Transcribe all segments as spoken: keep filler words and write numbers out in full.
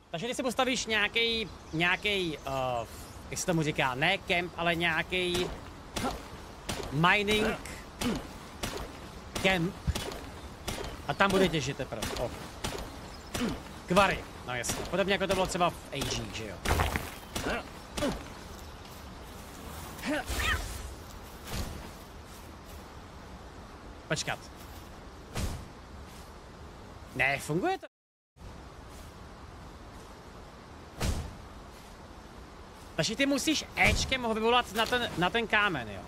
Takže ty si postavíš nějaký, nějaký, uh, jak se tomu říká, ne kemp, ale nějaký mining kemp. A tam bude těžit teprve. Oh. Kvary, no jasně. Podobně jako to bylo třeba v A G, že jo. Počkat. Ne, funguje to. Takže ty musíš Ečkem ho vyvolat na ten, na ten kámen, jo.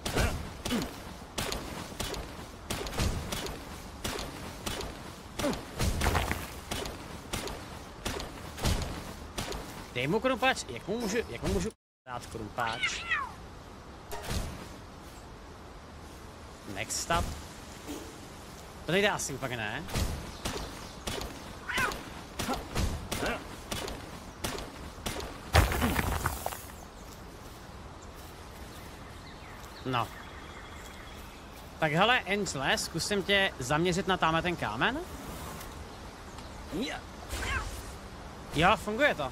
Dej mu krumpáč, jak mu můžu, jak mu můžu dát krumpáč? Next stop. To nejde asi úplně, ne? No. Tak hele, Angele, zkusím tě zaměřit na tamhle ten kámen. Jo, funguje to.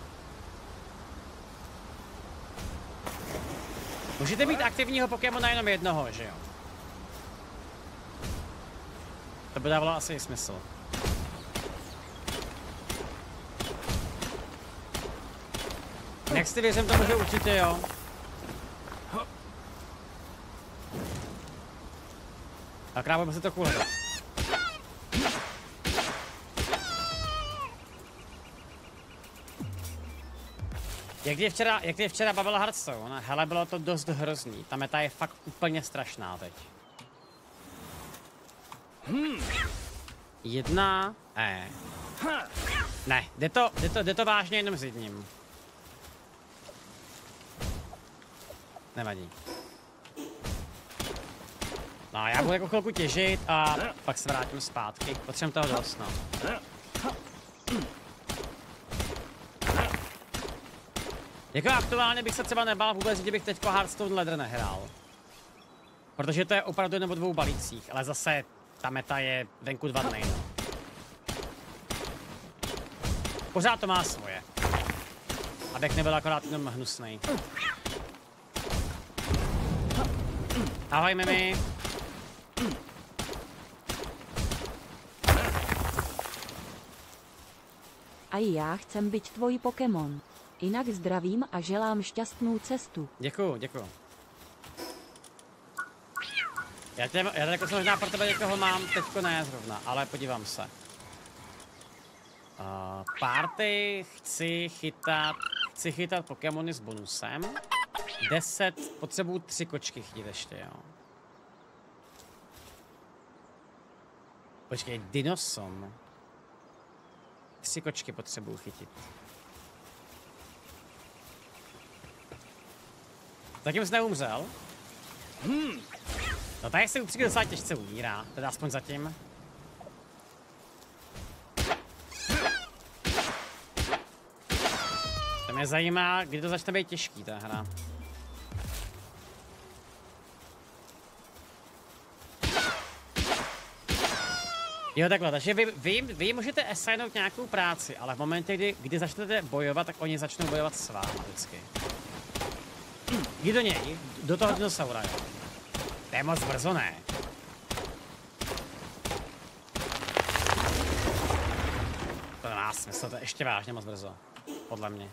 Můžete mít aktivního Pokémona jenom jednoho, že jo? To by dávalo asi smysl. Next věřím tomu, že určitě jo. Tak rábujeme se trochu hledat. Jak tě včera, jak tě včera bavila Hearthstone? Hele, bylo to dost hrozný. Ta meta je fakt úplně strašná teď. Jedna E. Ne, jde to, jde to, jde to vážně jenom s jedním. Nevadí. No, já budu jako chvilku těžit a pak se vrátím zpátky. Potřebujeme toho dost, no. Jako aktuálně bych se třeba nebál vůbec, kdybych teďko Hearthstone Ladder nehrál. Protože to je opravdu jen o dvou balících, ale zase ta meta je venku dva dny, no. Pořád to má svoje. Abych nebyl akorát jenom hnusnej. Ahoj, Mimi. A já chcem být tvůj Pokémon. Jinak zdravím a želám šťastnou cestu. Děkuju, děkuju. Já, tě, já tady jako jsem možná pro tebe někoho mám, teďko ne zrovna, ale podívám se. Uh, party, chci chytat, chci chytat Pokémony s bonusem. deset, potřebuju tři kočky chytit ještě, jo. Počkej, Dinosom. Tři kočky potřebuju chytit. Zatím jsi neumřel. Hmm. No tady se upřímně docela těžce umírá, teda aspoň zatím. To mě zajímá, kdy to začne být těžký, ta hra. Jo, takhle, takže vy, vy, vy můžete assignout nějakou práci, ale v momentě, kdy, kdy začnete bojovat, tak oni začnou bojovat s vámi vždycky. Jdi do něj, do toho dinosaura, jo. To je moc brzo, ne? To nemá smysl, to je ještě vážně moc brzo. Podle mě.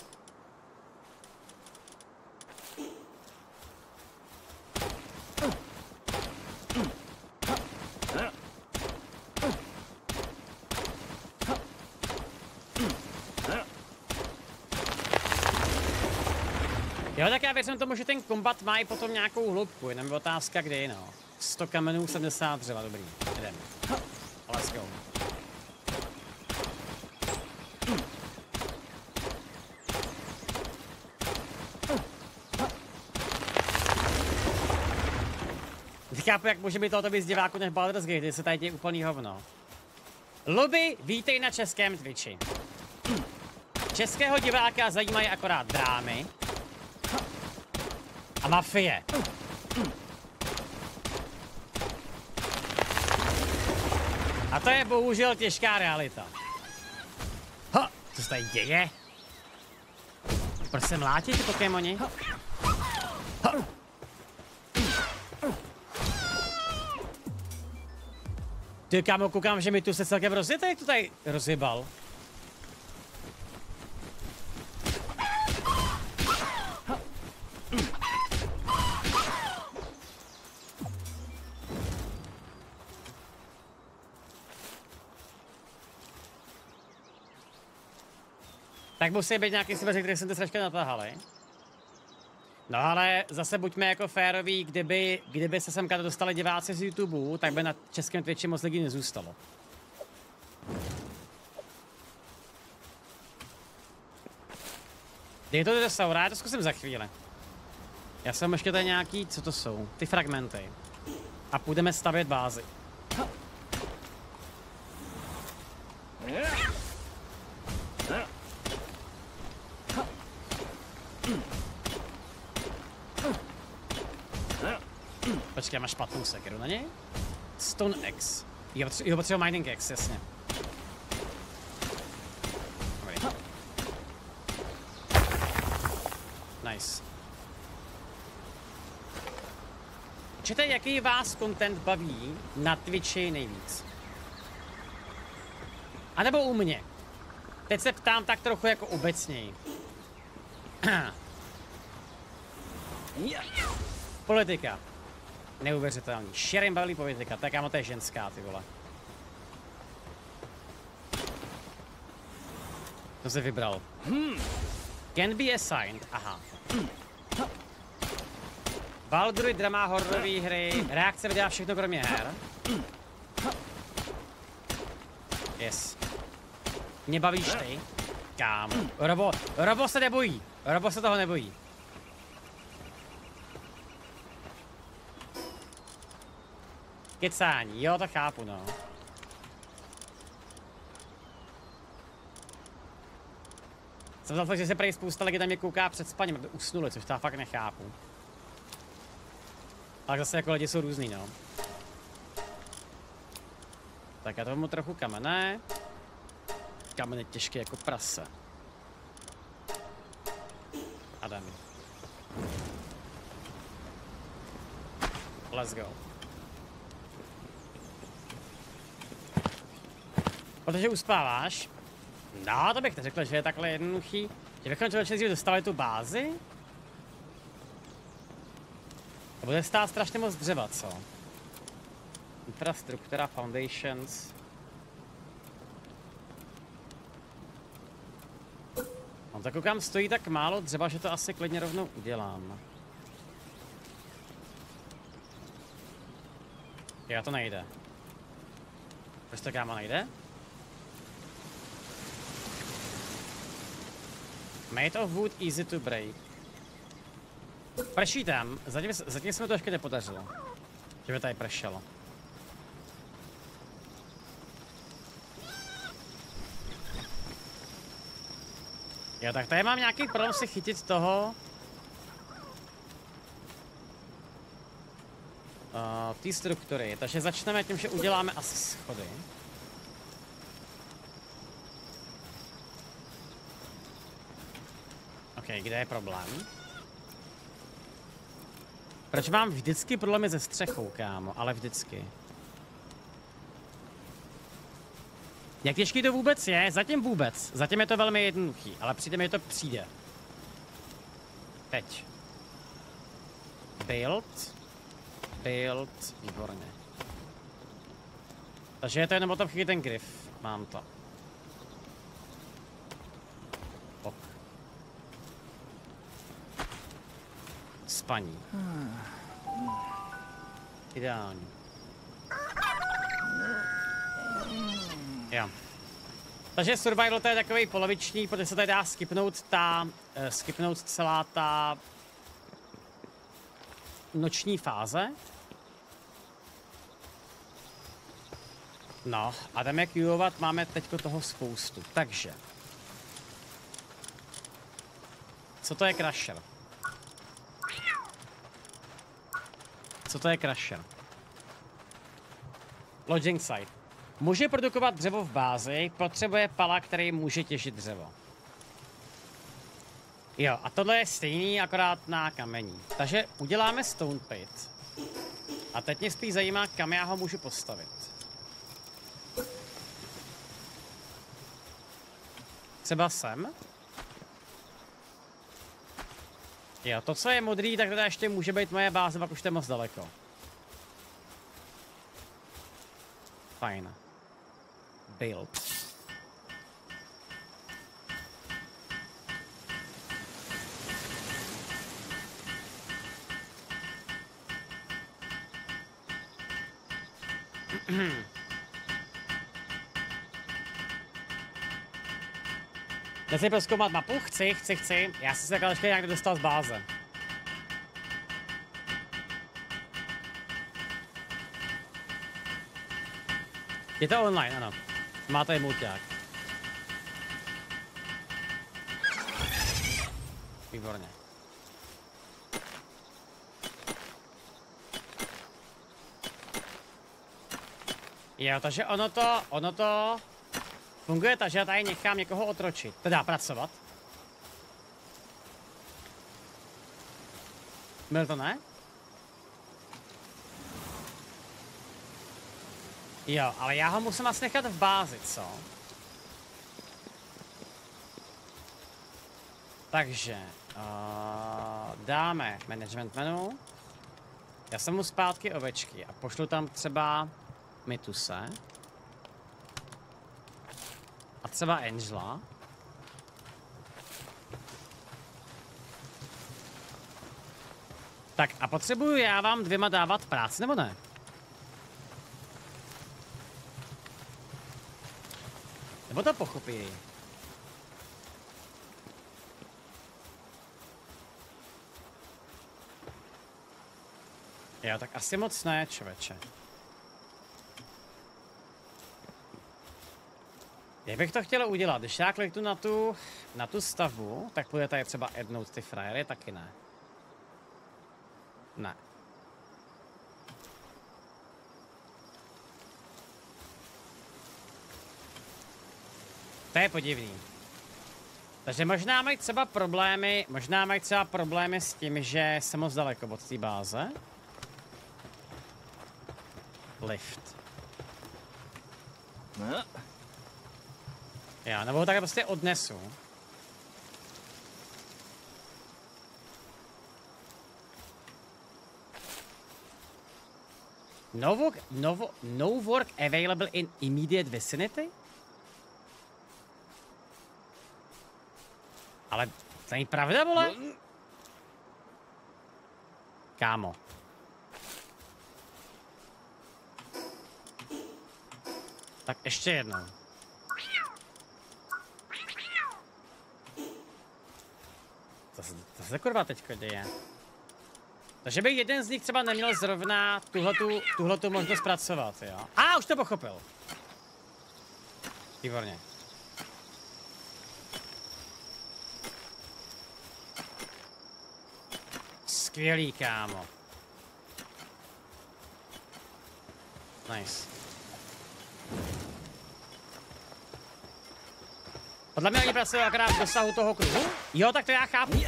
Jo, tak já věřím tomu, že ten kombat má i potom nějakou hloubku, jenom je otázka kdy, no. sto kamenů, sedmdesát dřeva, dobrý, jdem. Let's go. Nechápu, jak může být tohoto víc diváků než Baldur's Gate, kdy se tady děje úplný hovno. Luby, vítej na českém Twitchi. Českého diváka zajímají akorát drámy a mafie. A to je bohužel těžká realita. Ha, Co se tady děje? Proč se mlátí ty Pokémoni? Ty kámo, koukám, že mi tu se celkem rozjete, jak to tady rozjebal. Tak musí být nějaký svěři, který jsem ty sračky natáhali. No ale zase buďme jako féroví, kdyby, kdyby se semka dostali diváci z YouTube, tak by na českém Twitchi moc lidí nezůstalo. Dej to do saura, já to zkusím za chvíli. Já jsem ještě tady nějaký, co to jsou? Ty fragmenty. A půjdeme stavět bázi. Počkej, máš špatnou sekeru na něj? Stone X. Jo, jo, potřebuji Mining X, jasně. Dobrý. Nice. Čete, jaký vás content baví na Twitchi nejvíc? A nebo u mě? Teď se ptám tak trochu jako obecněji. Politika. Neuvěřitelný. Šerim baví politika. Tak kámo, to je ženská, ty vole. To se vybral. Can be assigned. Aha. Baldruid, drama, horrorové hry, reakce videa, všechno kromě her. Yes. Mě bavíš ty? Kámo. Robo, Robo se nebojí. Robo se toho nebojí. Kecání, jo, to chápu, no. Jsem za to, že se prej spousta lidí tam mě kouká před spaním, aby usnuli, což já fakt nechápu. Ale zase jako lidi jsou různý, no. Tak já to mám trochu kamene. Kamen je těžký jako prase. A jdeme. Let's go. Protože uspáváš? No, to bych neřekl, že je takhle jednoduchý. Že bychom člověče dostali tu bázi? To bude stát strašně moc dřeva, co? Infrastruktura, foundations. No tak koukám, stojí tak málo dřeva, že to asi klidně rovnou udělám. Já to nejde. Proč to kámo nejde? Made of wood, easy to break. Prší tam, zatím, zatím se mi to ještě nepodařilo. Že by tady pršelo. Jo, tak tady mám nějaký problém si chytit toho. Uh, ty struktury, takže začneme tím, že uděláme asi schody. Ok, kde je problém? Proč mám vždycky problémy se střechou, kámo, ale vždycky. Jak těžký to vůbec je? Zatím vůbec. Zatím je to velmi jednoduchý, ale přijde mi to přijde. Teď. Build. Build. Výborně. Takže je to jenom o tom chytit ten grif. Mám to. Ok. Spaní. Ideální. Jo. Takže survival to je takový poloviční, protože se tady dá skipnout ta, uh, skipnout celá ta noční fáze. No a jdeme queuovat, máme teďko toho spoustu, takže. Co to je crusher? Co to je crusher? Lodging site. Může produkovat dřevo v bázi, potřebuje pala, který může těžit dřevo. Jo, a tohle je stejný, akorát na kamení. Takže uděláme stone pit. A teď mě spíš zajímá, kam já ho můžu postavit. Třeba sem? Jo, to, co je modrý, tak teda ještě může být moje báze, pak už to je moc daleko. Fajn. Build. Chci si prozkoumat mapu? Chci, chci, chci. Já jsem se takhle ještě nějak dostal z báze. Je to online, ano. Má tady mulťák. Výborně. Jo, takže ono to, ono to funguje tak, že já tady nechám někoho otročit, teda pracovat. Byl to ne? Jo, ale já ho musím asi nechat v bázi, co? Takže uh, dáme management menu. Já jsem mu zpátky ovečky a pošlu tam třeba Mytuse. A třeba Angela. Tak a potřebuju já vám dvěma dávat práci, nebo ne? Nebo to pochopí? Jo, tak asi moc ne, člověče. Jak bych to chtěl udělat? Když já kliknu na tu, na tu stavbu, tak bude tady třeba addnout ty frajery, taky ne. Ne. To je podivný. Takže možná mají třeba problémy, možná mají třeba problémy s tím, že jsem moc daleko od té báze. Lift. No. Já, nebo ho takhle prostě odnesu. No work, no, no work available in immediate vicinity? Ale to není pravda, vole? Kámo. Tak ještě jednou. To se, to se kurva teďko děje. Takže by jeden z nich třeba neměl zrovna tuhletu, tuhletu možnost pracovat, jo? A, už to pochopil. Výborně. Skvělý, kámo. Nice. Podle mě oni pracují akorát v dosahu toho kruhu? Jo, tak to já chápu.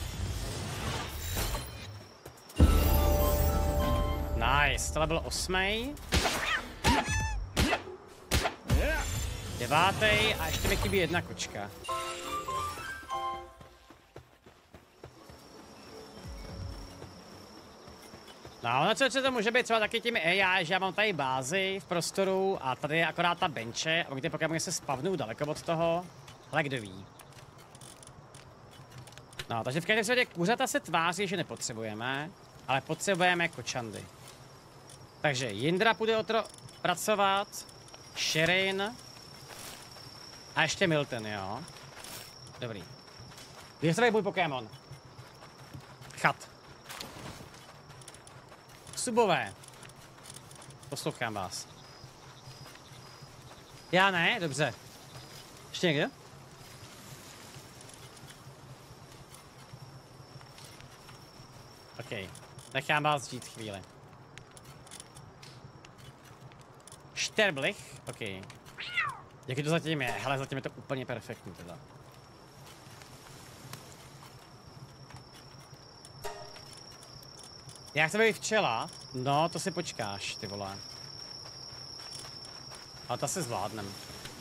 Nice, tohle byl osmý. Devátý a ještě mi chybí jedna kočka. No, ono co, co to může být třeba taky tím A I, že já mám tady bázi v prostoru a tady je akorát ta benče a oni ty Pokémony se spavnou daleko od toho. Ale kdo ví. No, takže v každém případě kuřata se tváří, že nepotřebujeme, ale potřebujeme kočandy. Takže Jindra půjde otro pracovat, Sherin a ještě Milton, jo. Dobrý. Kde se můj Pokémon? Chat. Subové. Poslouchám vás. Já ne? Dobře. Ještě někde? OK. Nechám vás žít chvíli. Peter Blich? OK. Jaký to zatím je? Hele, zatím je to úplně perfektní teda. Já chci být včela. No, to si počkáš, ty vole. Ale to si zvládnem.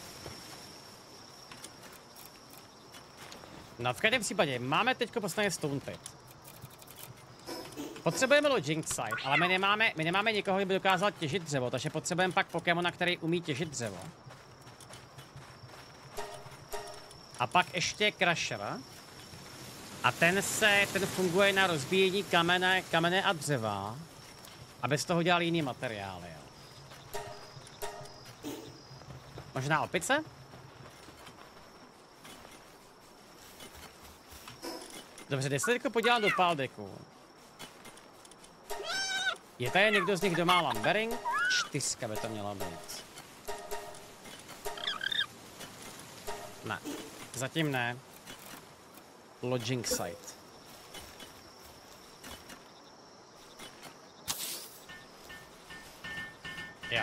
No, v každém případě máme teďko postavený Stone Pit. Potřebujeme Lodging Site, ale my nemáme, my nemáme nikoho, kdo by dokázal těžit dřevo, takže potřebujeme pak Pokémona, který umí těžit dřevo. A pak ještě Crusher. A ten se, ten funguje na rozbíjení kamene, kamene a dřeva, aby z toho dělal jiný materiály. Jo. Možná opice? Dobře, když se teďko podívám do Paldeku. Je tady někdo z nich, kdo má lumbering? Čtyřka by to měla být. Ne, zatím ne. Lodging site. Jo.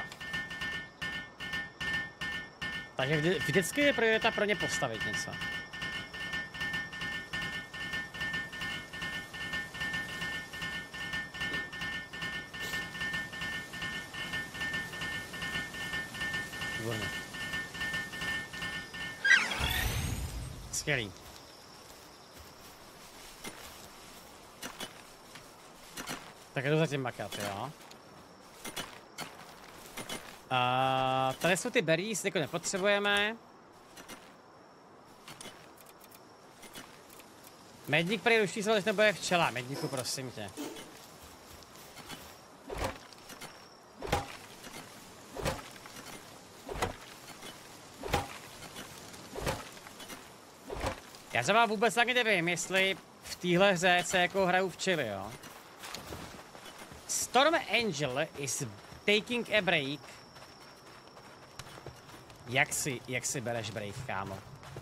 Takže vždy, vždycky je priorita pro ně postavit něco. Výborně. Skvělý. Tak jdu zatím makat, jo. Uh, tady jsou ty berries, jako nepotřebujeme. Medník prý ruší se, nebo je včela. Medníku, prosím tě. Já třeba vůbec taky nevím, jestli v téhle hře se jako hrajou včely, jo. Storm Angel is taking a break. Jak si, jak si bereš break, kámo?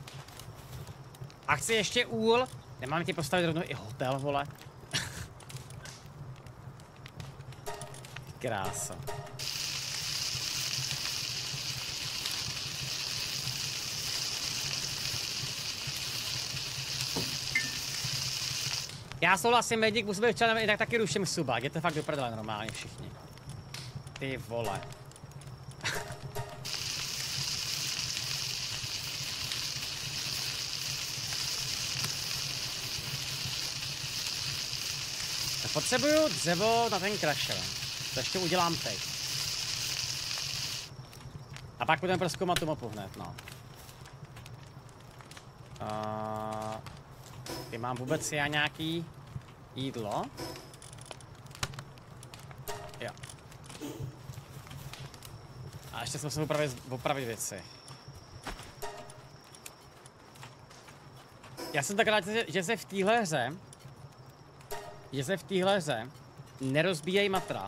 A chci ještě úl. Nemám ti postavit rovnou i hotel, vole. Krása. Já souhlasím, Medík musí být včel, i tak taky ruším suba. Jděte fakt do prdele normálně všichni. Ty vole. Potřebuju dřevo na ten Crusher. To ještě udělám teď. A pak budeme prozkoumat tu mapu hned, no. Uh, ty mám vůbec já nějaký jídlo? Jo. A ještě jsem musel opravit, opravit věci. Já jsem tak rád, že se v téhle hře že se v téhle hře nerozbíjejí matra.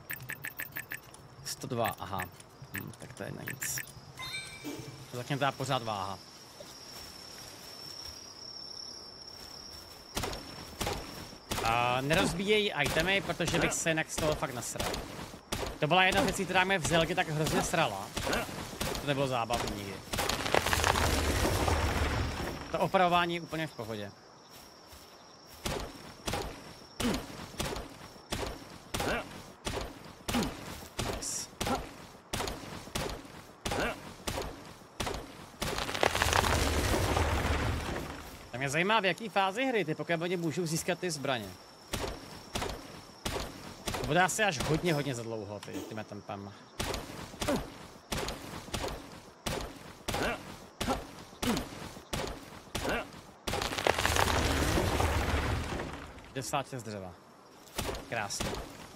sto dva, aha. Hm, tak to je na nic. To zatím teda pořád váha. Uh, nerozbíjejí itemy, protože bych se jinak z toho fakt nasral. To byla jedna z věcí, která mě v Zelgě tak hrozně srala. To nebylo zábavné nikdy. To opravování je úplně v pohodě. Mě zajímá, v jaký fázi hry ty Pokémoni můžou získat ty zbraně. To bude asi až hodně, hodně za dlouho, ty, tím tempem. šedesát šest dřeva. Krásně.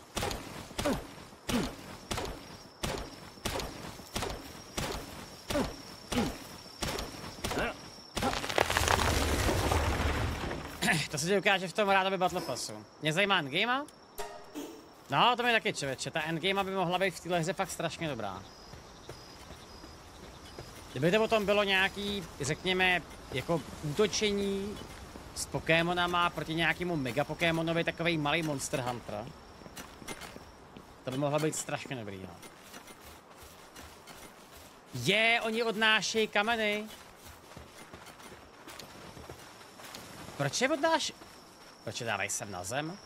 To se ti ukáže v tom rádoby Battle Passu. Mě zajímá endgame? No, to mi taky člověče. Ta endgame by mohla být v téhle hře fakt strašně dobrá. Kdyby to potom bylo nějaký, řekněme, jako útočení s Pokémonama proti nějakému mega Pokémonovi, takovej malý Monster Hunter. To by mohla být strašně dobrý, no. Je, oni odnášejí kameny. Proč je odnáš... Proč je dávají sem na zem?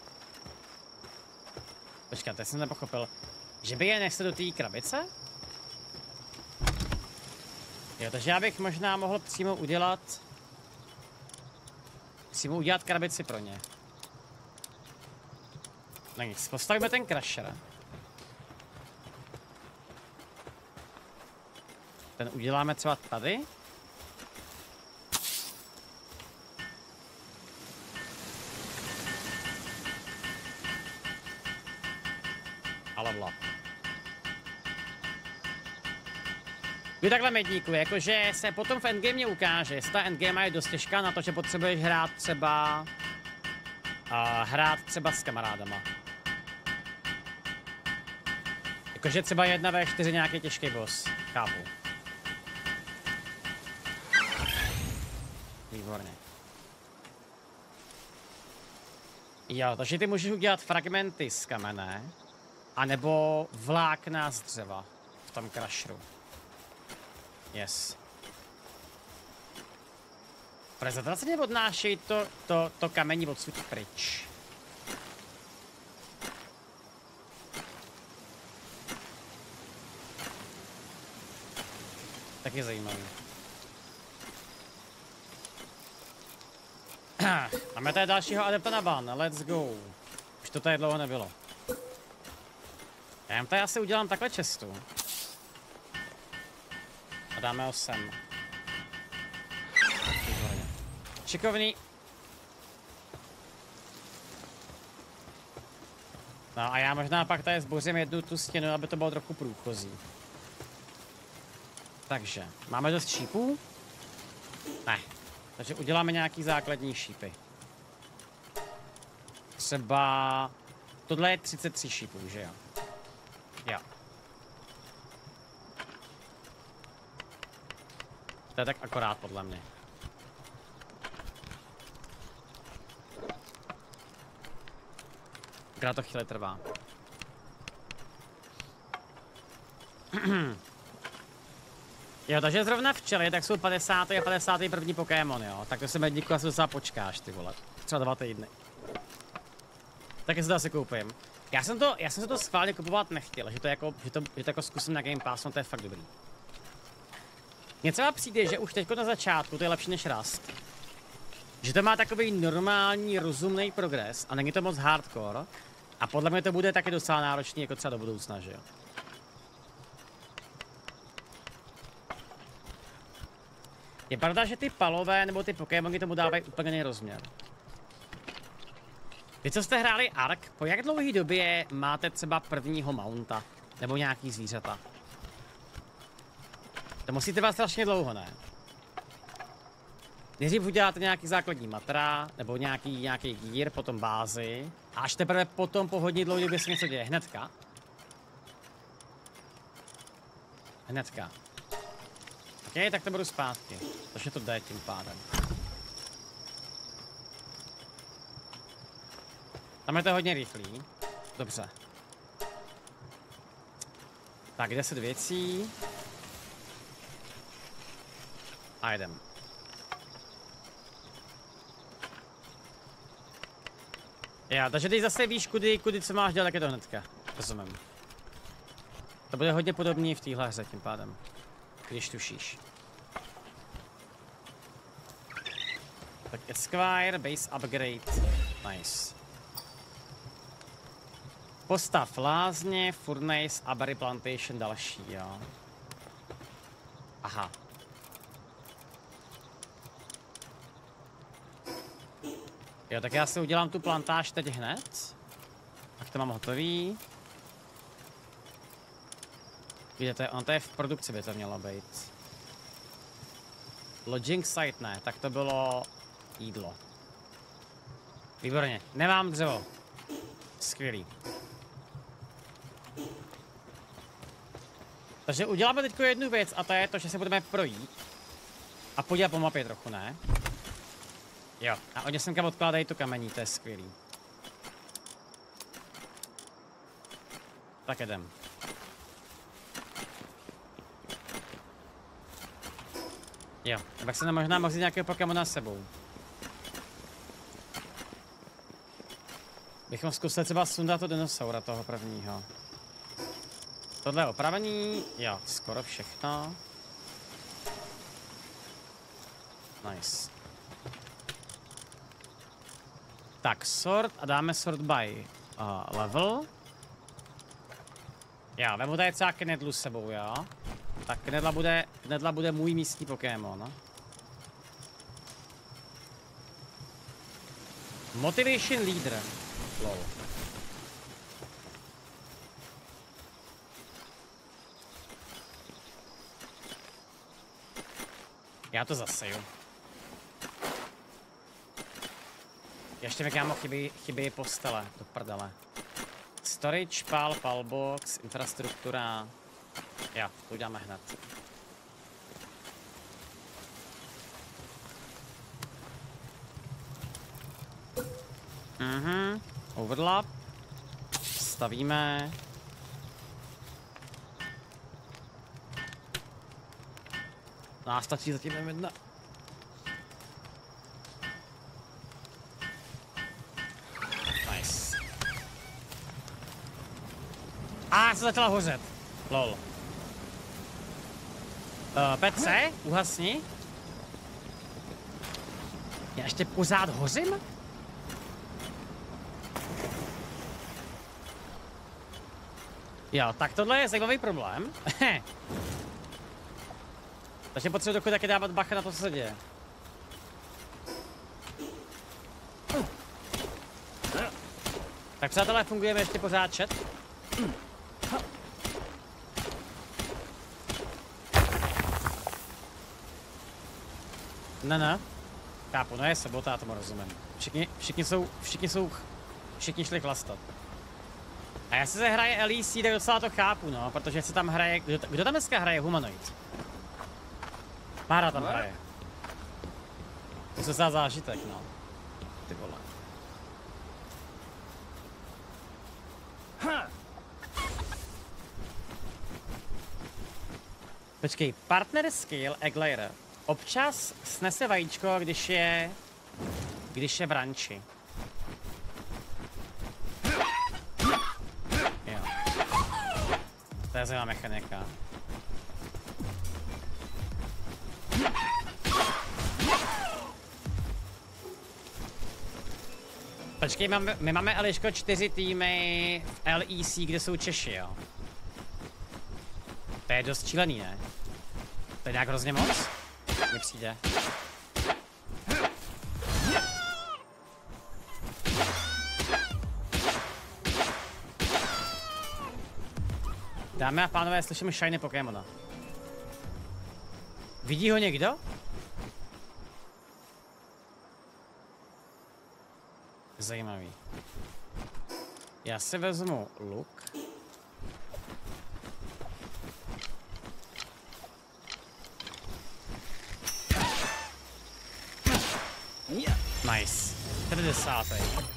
Počkat, teď jsem nepochopil. Že by je nesli do té krabice? Jo, takže já bych možná mohl přímo udělat... Přímo udělat krabici pro ně. No nic, postavíme ten crusher. Ten uděláme třeba tady. Ale vla. Vy takhle medníku, jakože se potom v endgame ukáže, jestli ta endgame je dost těžká na to, že potřebuješ hrát třeba... Uh, hrát třeba s kamarádama. Jakože třeba jedna ve čtyři nějaký těžký boss. Chápu. Výborně. Jo, takže ty můžeš udělat fragmenty z kamene, anebo vlákna z dřeva v tom crusheru. Yes. Prezentace odnášejí to, to, to kamení odsud pryč. Tak je zajímavý. Máme tady dalšího adepta na ban, let's go. Už to tady dlouho nebylo. Já jim tady asi udělám takhle cestu. A dáme ho sem. Výborně. Šikovný. No a já možná pak tady zbořím jednu tu stěnu, aby to bylo trochu průchozí. Takže, máme dost šípů? Ne. Takže uděláme nějaký základní šípy. Třeba... Tohle je třicet tři šípů, že jo? Jo. To je tak akorát podle mě. Krát to chvíli trvá. Jo, takže zrovna včely, tak jsou padesátý a padesátý první Pokémon, jo. Tak to se medníku asi docela počkáš, ty vole. Třeba dva týdny. Tak si to asi koupím. Já jsem to, já jsem se to schválně kupovat nechtěl, že to jako, že to, že to jako zkusím na Game Pass, no to je fakt dobrý. Mně třeba přijde, že už teďko na začátku to je lepší než Rust. Že to má takový normální, rozumný progres a není to moc hardcore. A podle mě to bude taky docela náročný jako třeba do budoucna, že jo. Je pravda, že ty palové nebo ty Pokémony tomu dávají úplně jiný rozměr. Vy, co jste hráli Ark, po jak dlouhé době máte třeba prvního mounta? Nebo nějaký zvířata? To musí trvat strašně dlouho, ne? Nejdřív uděláte nějaký základní matra, nebo nějaký, nějaký gear, potom bázi. A až teprve potom po hodně dlouhé době se něco děje. Hnedka. Hnedka. OK, tak to budu zpátky. Takže to jde tím pádem. Tam je to hodně rychlý. Dobře. Tak, deset věcí. A jdem. Já, takže teď zase víš, kudy, kudy co máš dělat, tak je to hnedka. Rozumím. To bude hodně podobný v téhle hře tím pádem. Když tušíš. Tak Esquire, base upgrade. Nice. Postav lázně, furnace a berry plantation další, jo. Aha. Jo, tak já si udělám tu plantáž teď hned. Tak to mám hotový. Vidíte, on to je v produkci, by to mělo být. Lodging site ne, tak to bylo jídlo. Výborně, nemám dřevo. Skvělý. Takže uděláme teď jednu věc a to je to, že se budeme projít. A podívat po mapě trochu, ne? Jo, a oni semka odkládají tu kamení, to je skvělý. Tak jdem. Jo, tak se nám možná mohl nějakého Pokémona s sebou. Bychom zkusili třeba sundat to dinosaura toho prvního. Tohle je opravení, jo, skoro všechno. Nice. Tak, sort a dáme sort by uh, level. Já vemu tady třeba Knedlu s sebou, jo. Tak Knedla bude, Knedla bude můj místní Pokémon. Motivation Leader. Lol. Já to zaseju. Ještě mi kámo chybí, chybí postele, do prdele. Storage, pal, palbox, infrastruktura. Jo, to uděláme hned. Mhm, overlap. Stavíme. No, stačí zatím jen jedna. Nice. A, se začala hořet. Lol. Uh, Petře, uhasni. Já ještě pořád hořím? Jo, tak tohle je zajímavý problém. Takže potřebuji dokud taky dávat bacha na to, co se děje. Tak přátelé, fungujeme ještě pořád chat. Ne, ne. Chápu, no je sobota, já tomu rozumím. Všichni, všichni jsou, všichni jsou, všichni šli chlastat. A já si se hraje L E C, tak docela to chápu, no, protože se tam hraje, kdo, kdo tam dneska hraje Humanoid? Mára tam hraje. To je docela zážitek, no. Ty vole. Počkej, partner skill Eglair. Občas snese vajíčko, když je, když je v ranči. Jo. To je zajímavá mechanika. Počkej, máme, my máme Eliško čtyři týmy v L E C, kde jsou Češi, jo. To je dost šílený, ne? To je nějak hrozně moc? Mně přijde. Dámy a pánové, slyšíme shiny Pokémona. Vidí ho někdo? Zajímavý. Já si vezmu luk. Nice. čtyřicátý.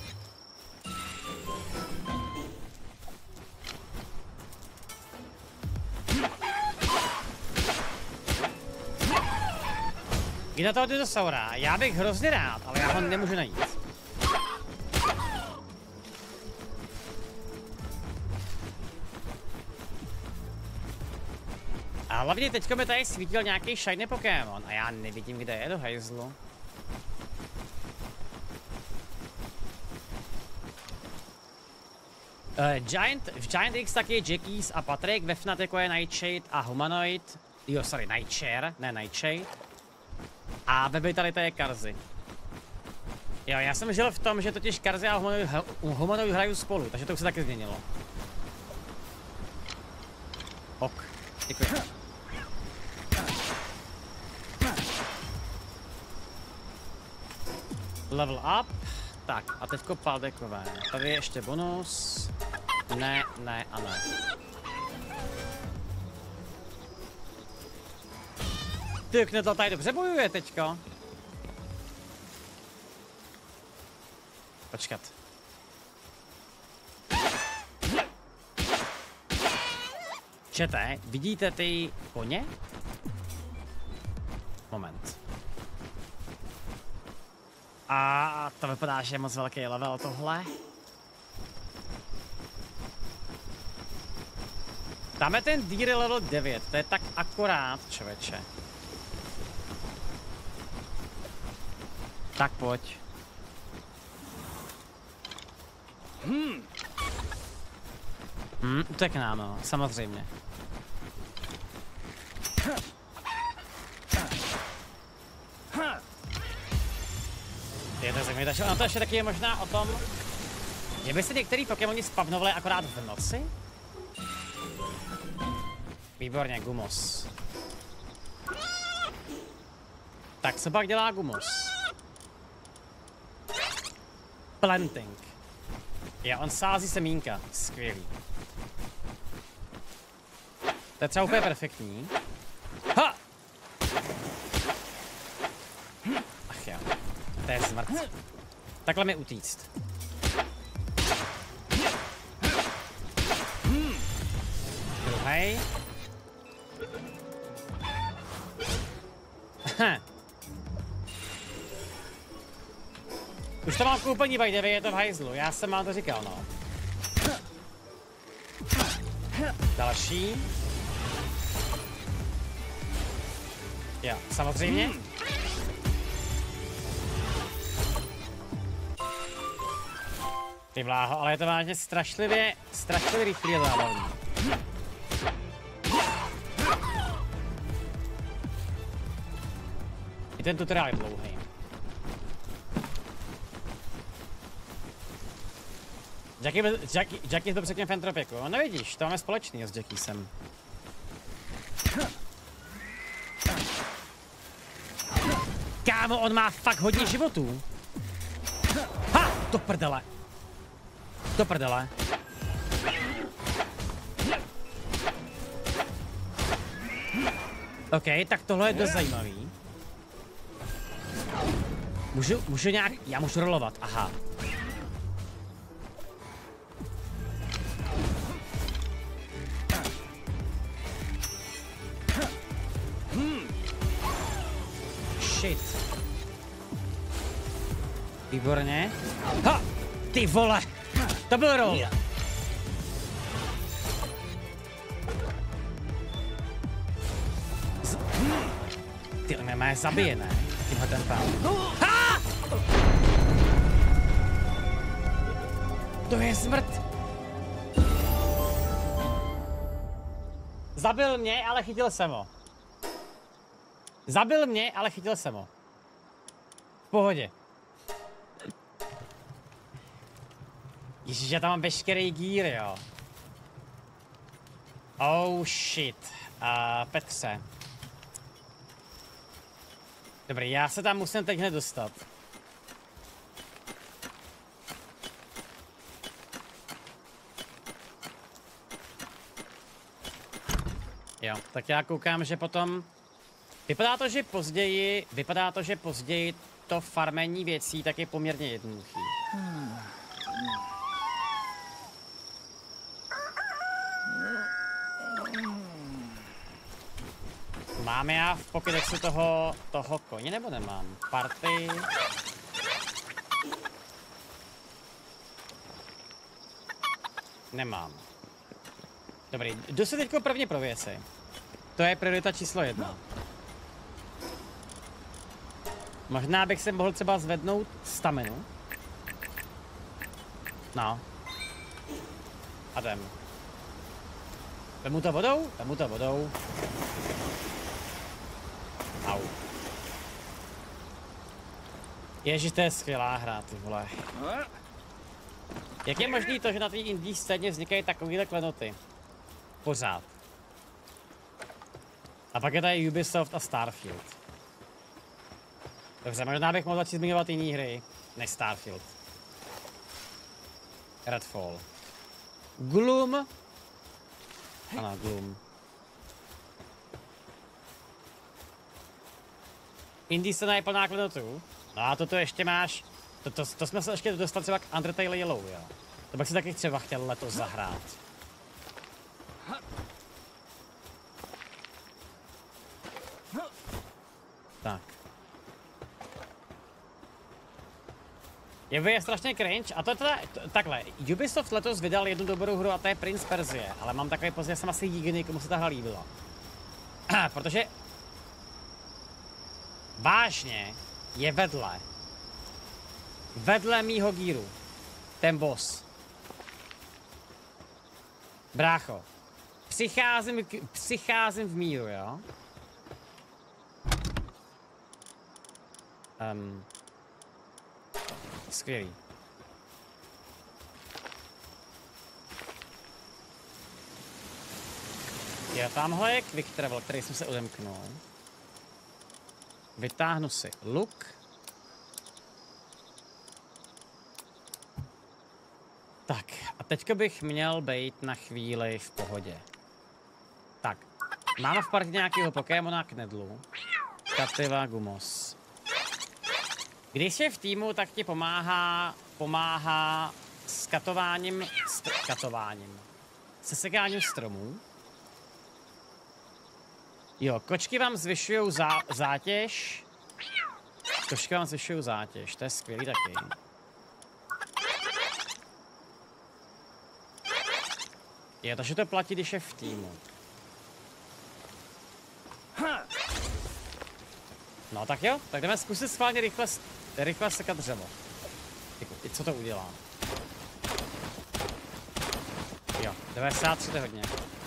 Jde na toho dinosaura. Já bych hrozně rád, ale já ho nemůžu najít. A hlavně teďko mi tady svítil nějaký shiny Pokémon a já nevidím, kde je do hajzlu. Uh, Giant, v Giant X taky je Jackies a Patrik, ve Fnatiku je Nightshade a Humanoid. Jo, sorry, Nightshare, ne Nightshade. A ve Vitality je Karzy. Jo, já jsem žil v tom, že totiž Karzy a Humanoid, Humanoid hrají spolu, takže to už se taky změnilo. Ok, děkuji. Level up. Tak, a teďko paldekové. Tady je ještě bonus. Ne, ne a ne. Ty, Knedla tady dobře bojuje teďko. Počkat. Čete, vidíte ty koně? Moment. A to vypadá, že je moc velký level tohle. Tam je ten díry level devět, to je tak akorát, člověče. Tak pojď. Hmm. Hmm, uteknám, no, samozřejmě. Je to zajímavé, takže ono to ještě taky je možná o tom, že by se některý Pokémoni spavnovali akorát v noci? Výborně, Gumos. Tak co pak dělá Gumos? Planting. Jo, on sází semínka. Skvělý. To je třeba úplně perfektní. Ha! Ach jo. To je smrt. Takhle mi utíct. Druhej. Už to mám koupení by devět, je to v hajzlu, já jsem vám to říkal, no. Další. Jo, samozřejmě. Ty vláho, ale je to vážně strašlivě, strašlivě rychlý a zábavný. I ten tutoriál je dlouhý. Jackie, Jackie, Jackie to řekne v Entropiku. No nevidíš, to máme společný s Jackiesem. Kámo, on má fakt hodně životů. Ha! Do prdele. Do prdele. OK, tak tohle je dost zajímavý. Můžu, můžu nějak, já můžu rolovat, aha. Shit. Výborně. Ha! Ty vole! To byl roll. Z... Ty mě má zabije, ne? Tímhle ten pán. Ha! To je smrt. Zabil mě, ale chytil jsem ho. Zabil mě, ale chytil jsem ho. V pohodě. Ježiš, já tam mám veškerý gear, jo. Oh shit. Uh, Petře. Dobrý, já se tam musím teď hned dostat. Jo, tak já koukám, že potom... Vypadá to, že později, vypadá to, že později to farmení věcí tak je poměrně jednoduchý. Hmm. Mám já v Pokédexu toho, toho koně, nebo nemám? Party... Nemám. Dobrý, jdu si teďko prvně pro věci. To je priorita číslo jedna. Možná bych se mohl třeba zvednout staminu. No. A jdem. Vemu to vodou? Vemu to vodou. Au. Ježiš, to je skvělá hra, ty vole. Jak je možný to, že na té indie scéně vznikají takovýhle klenoty? Pořád. A pak je tady Ubisoft a Starfield. Dobře, možná bych mohl začít zmiňovat jiné hry, než Starfield. Redfall. Gloom. Ano, Gloom. Indie scéna je plná klenotů. No a toto ještě máš... To, to, to jsme se ještě dostali třeba k Undertale Yellow, jo. To bych si taky třeba chtěl letos zahrát. Tak. Je, je strašně cringe a to je teda, to, takhle, Ubisoft letos vydal jednu dobrou hru a to je Prince Persie, ale mám takový pocit, že jsem asi jediný, komu se ta hra líbila. Protože vážně je vedle, vedle mýho gíru, ten boss. Brácho, přicházím, k, přicházím v míru, jo? Um, skvělý. Jo, tamhle je quick travel, který jsem se odemknul. Vytáhnu si luk. Tak, a teďka bych měl být na chvíli v pohodě. Tak, máme v partě nějakého Pokémona Knedlu. Captiva Gumos. Když je v týmu, tak ti pomáhá, pomáhá s katováním, s katováním, se sekáním stromů. Jo, kočky vám zvyšují zá, zátěž. Kočky vám zvyšují zátěž, to je skvělý taky. Jo, takže to platí, když je v týmu. No tak jo, tak jdeme zkusit schválně rychle, rychle sekat dřevo. Co to udělá? Jo, devadesát tři to je hodně.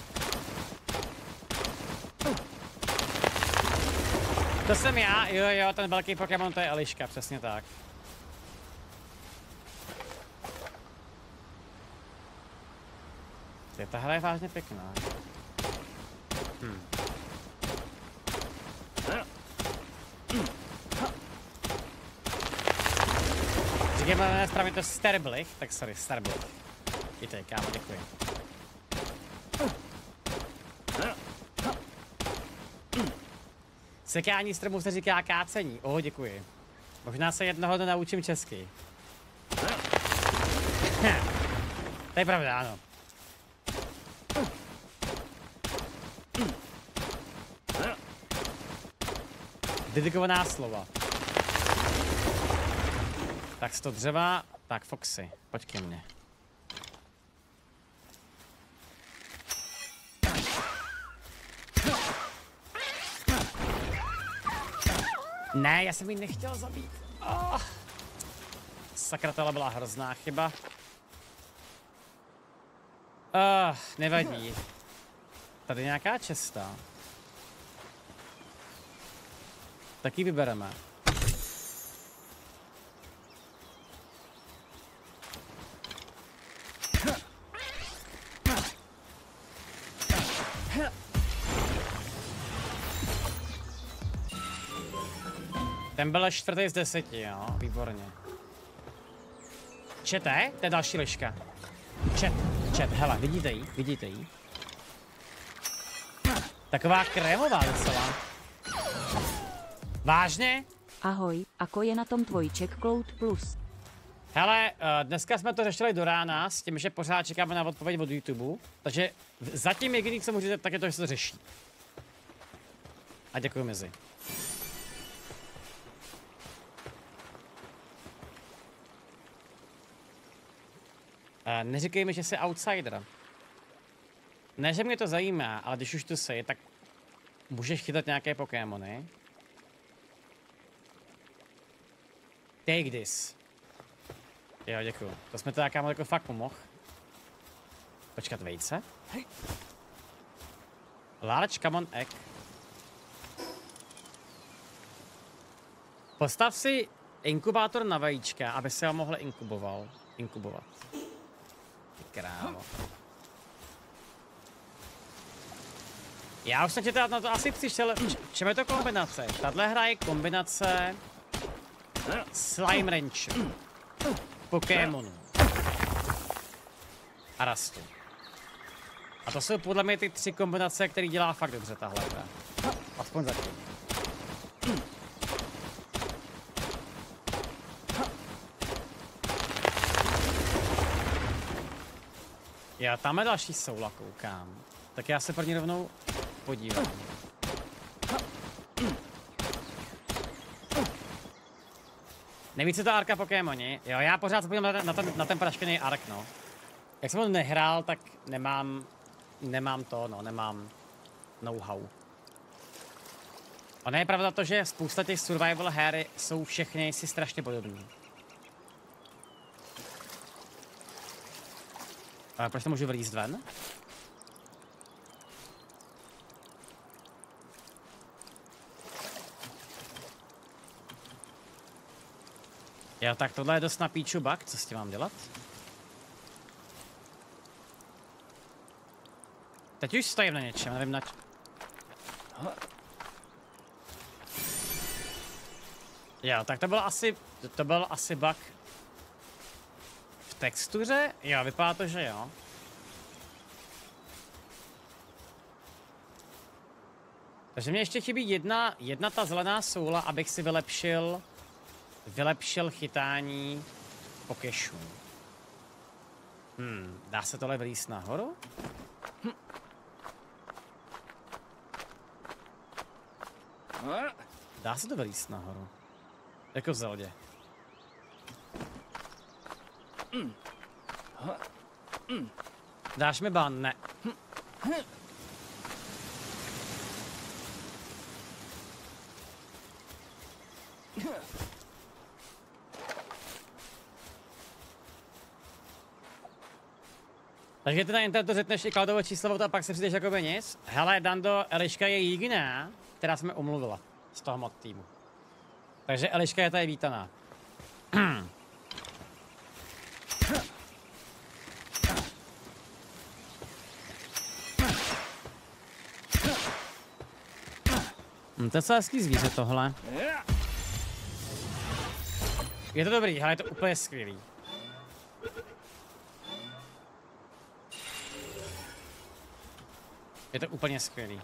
To jsem já, jo jo, ten velký Pokémon, to je Eliška, přesně tak. Ty, ta hra je vážně pěkná. Hm. Říkáme na straně to Sterblich, tak sorry, Sterblich. Víte, kámo, děkuji. Sekání stromů se říká kácení. Oho, děkuji. Možná se jednoho dne naučím česky. To je pravda, ano. Dedikovaná slova. Tak sto dřeva, tak Foxy, pojď ke mně. Ne, já jsem ji nechtěl zabít. Oh. Sakra, tohle byla hrozná chyba. Oh, nevadí. Tady nějaká česta. Tak ji vybereme. Ten byl čtvrtý z deseti, jo, výborně. Čete, to je další liška. Čet, čet, hele, vidíte jí, vidíte jí. Taková krémová docela. Vážně? Ahoj, ako je na tom tvoj Checkcloud Plus? Hele, dneska jsme to řešili do rána s tím, že pořád čekáme na odpověď od YouTube. Takže zatím jediný, co můžete, tak je to, že se to řeší. A děkuji Mizi. Neříkej mi, že jsi outsider. Ne, že mě to zajímá, ale když už tu jsi, tak můžeš chytat nějaké Pokémony. Take this. Jo, děkuju. To jsme teda kámo jako fakt pomohl. Počkat, vejce? Large common egg. Postav si inkubátor na vajíčka, aby se ho mohl inkuboval. Inkubovat. Krávo. Já už jsem tě teda na to asi přišel. Čem je to kombinace? Tahle hra je kombinace Slime Rancher, Pokémonů a Rastu. A to jsou podle mě ty tři kombinace, které dělá fakt dobře tahle hra. Aspoň zatím. Já tam je další soula, koukám. Tak já se pro ní rovnou podívám. Nejvíc je to arka Pokémoni. Jo, já pořád zapomínám na, ten- na, ten, na ten praškený ark, no. Jak jsem ho nehrál, tak nemám, nemám to, no, nemám know-how. Ono je pravda to, že spousta těch survival her jsou všechny si strašně podobný. Ale proč to můžu vylízt ven? Jo, tak tohle je dost na píču bug, co s tím mám dělat? Teď už stojím na něčem, nevím na č... Jo, tak to byl asi, to byl asi bug v textuře? Jo, vypadá to, že jo. Takže mě ještě chybí jedna, jedna ta zelená soula, abych si vylepšil, vylepšil chytání pokešů. Hmm, dá se tohle vylíst nahoru? Hm. Dá se to vylíst nahoru. Jako v Zeldě. Dáš mi ban? Ne. Takže ty na internetu řekneš i cloudovo číslo a pak se přijdeš jakoby nic. Hele, Dando, Eliška je jediná, která se mi omluvila z toho mod týmu. Takže Eliška je tady vítaná. Hm, to je co hezký zvíře tohle. Je to dobrý, ale je to úplně skvělý. Je to úplně skvělý.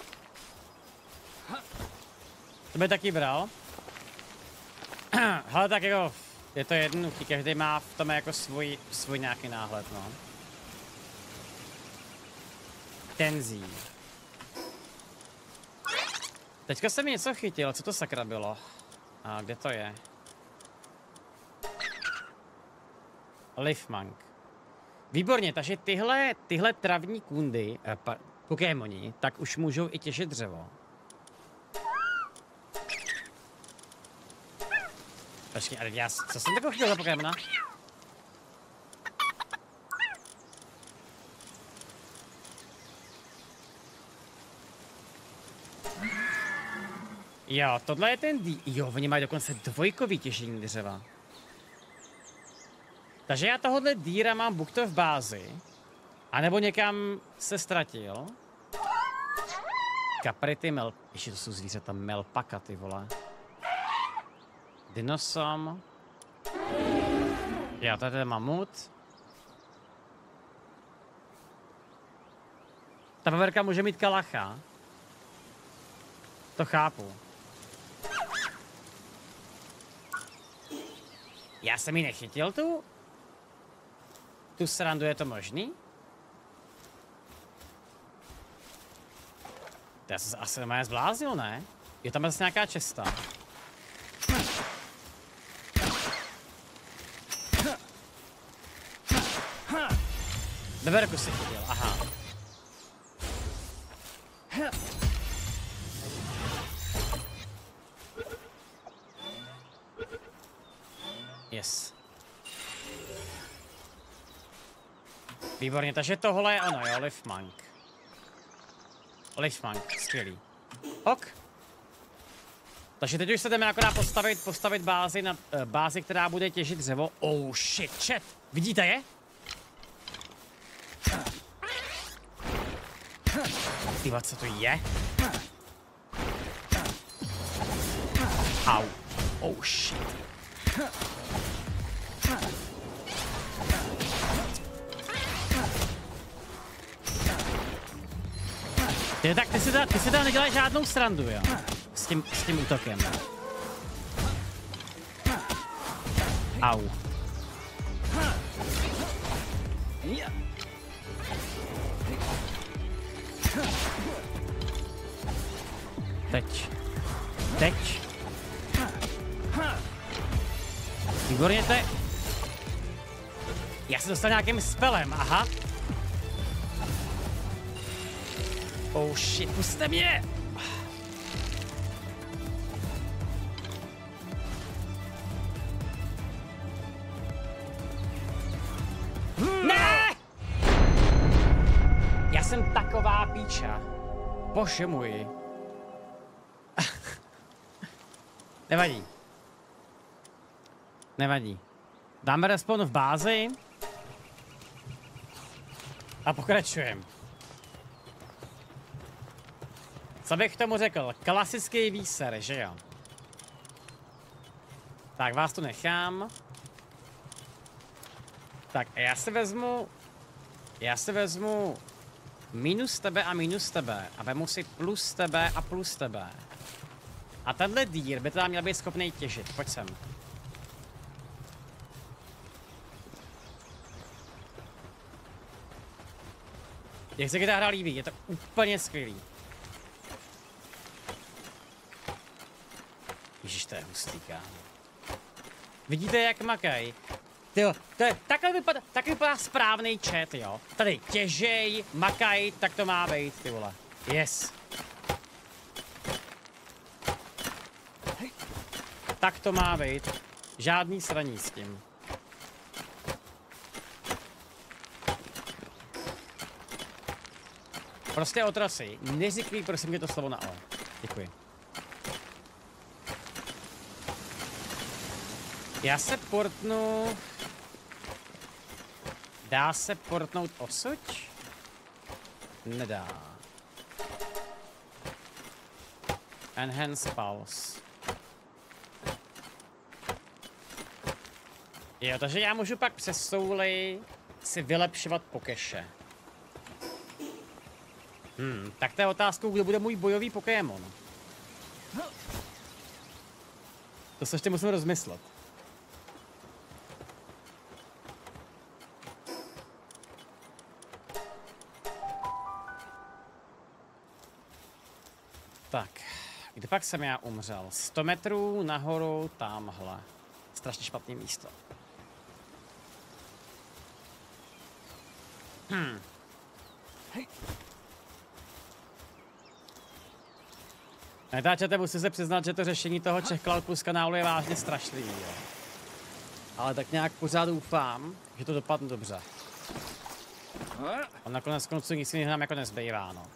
To by taky bral. Hele, tak jako, je to jednoduchý, každý má v tom jako svůj, svůj nějaký náhled, no. Tenzí. Teďka jsem mi něco chytil, co to sakra bylo? A kde to je? Lifmunk. Výborně, takže tyhle, tyhle travní kundy, eh, pa, Pokémoni, tak už můžou i těžit dřevo. Počkej, ale já, co jsem takový chtěl za Pokémona? Jo, tohle je ten dý... Jo, oni mají dokonce dvojkový těžení dřeva. Takže já tohohle dýra mám buď to v bázi, anebo někam se ztratil. Kaprity, mel... Ještě to jsou zvířata, melpaka, ty vole. Dinosom. Jo, tady je mamut. Ta paverka může mít kalacha. To chápu. Já jsem ji nechytil tu? Tu srandu, je to možný? To já jsem se asi normálně zbláznil, ne? Je tam zase nějaká česta. Beberku si chytil, aha. Yes. Výborně, takže tohle je ono, jo, Lifmunk. Lifmunk, skvělý. Ok. Takže teď už se jdeme akorát postavit, postavit bázi, na, uh, bázi, která bude těžit dřevo. Oh shit, chat. Vidíte je? Tyva, co to je? Au. Oh shit. Ty, tak ty si, da, ty si tam neděláš žádnou srandu, jo? S tím, s tím útokem. Au. Teď. Teď. Výborně, to je... Já se dostal nějakým spelem, aha. Oh shit, pusťte mě! Ne! Já jsem taková píča. Bože můj. Nevadí. Nevadí. Dáme respawn v bázi. A pokračujeme. Co bych k tomu řekl? Klasický výser, že jo? Tak, vás tu nechám. Tak, a já si vezmu... Já si vezmu... Minus tebe a minus tebe. A vemu si plus tebe a plus tebe. A tenhle dýr by teda měl být schopný těžit. Pojď sem. Jak se ta hra líbí, je to úplně skvělý. Ježiš, to je hustý, kámo. Vidíte, jak makaj? Tyjo, to je, takhle vypadá, tak vypadá správný chat, jo. Tady těžej, makaj, tak to má být, ty vole. Yes. Tak to má být. Žádný sraní s tím. Prostě otrasy. Neříkej, prosím, mě to slovo na O. Děkuji. Já se portnu... Dá se portnout odsud? Nedá. Enhance pulse. Jo, takže já můžu pak přes souly si vylepšovat pokeše. Hmm, tak to je otázkou, kdo bude můj bojový Pokémon. To se ještě musím rozmyslet. Tak, kde pak jsem já umřel? sto metrů nahoru, tamhle. Strašně špatné místo. Hmm. Natáčete, musím se přiznat, že to řešení toho Czech Cloud Plus kanálu je vážně strašlivý, jo. Ale tak nějak pořád doufám, že to dopadne dobře. A nakonec konců nic jiného nám jako nezbývá, no.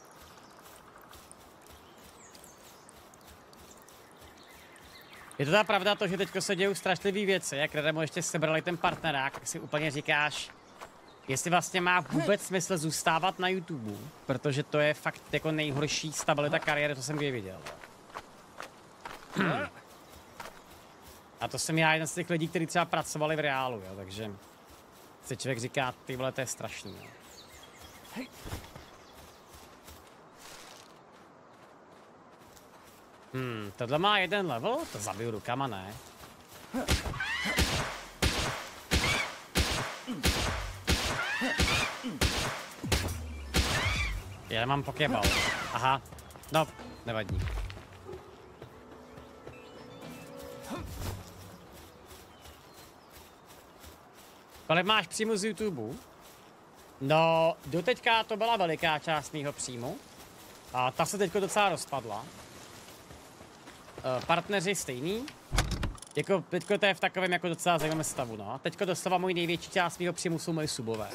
Je to ta pravda to, že teďko se dějou strašlivý věci, jak Redemo ještě sebrali ten partnerák, tak si úplně říkáš, jestli vlastně má vůbec smysl zůstávat na YouTube, protože to je fakt jako nejhorší stabilita kariéry, co jsem kdy viděl. A to jsem já jeden z těch lidí, kteří třeba pracovali v reálu, jo, takže si člověk říká, ty vole, to je strašný. Jo. Hmm, tohle má jeden level? To zabiju rukama, ne? Já nemám pokébal. Aha. No, nevadí. Kolik máš příjmu z YouTube? No, doteďka to byla veliká část mýho příjmu. A ta se teďko docela rozpadla. Partneři stejný. Jako teďko to je v takovém jako docela zajímavém stavu, no. Teďko dostává můj největší část mýho příjmu jsou moje subové.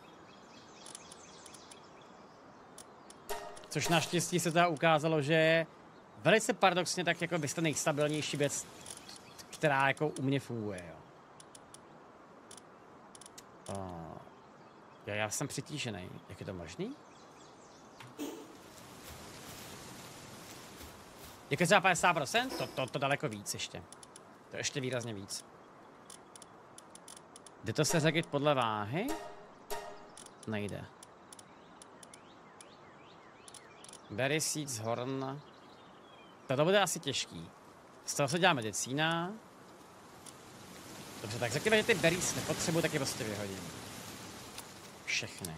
Což naštěstí se teda ukázalo, že je velice paradoxně tak jako byste nejstabilnější věc, která jako u mě funguje, jo. Uh, já, já jsem přitížený. Jak je to možný? Jak je třeba padesát procent? To, to, to daleko víc ještě. To ještě výrazně víc. Jde to se řadit podle váhy? Nejde. Berry Seeds Horn. To bude asi těžký. Z toho se dělá medicína. Dobře, tak řekněme, že ty berries nepotřebuji, tak je prostě vyhodím. Všechny.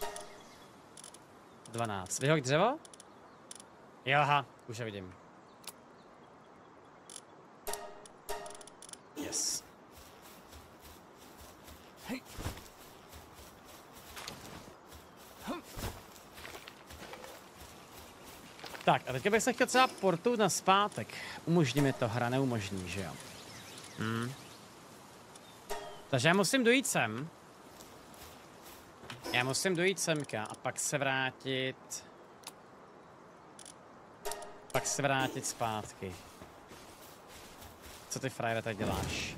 dvanáct. Vyhoď dřevo? Jo, aha, už je vidím. Yes. Tak a teďka bych se chtěl třeba portu na zpátek. Umožní mi to, hra neumožní, že jo? Hmm. Takže já musím dojít sem. Já musím dojít semka a pak se vrátit. Pak se vrátit zpátky. Co ty frajere tady děláš?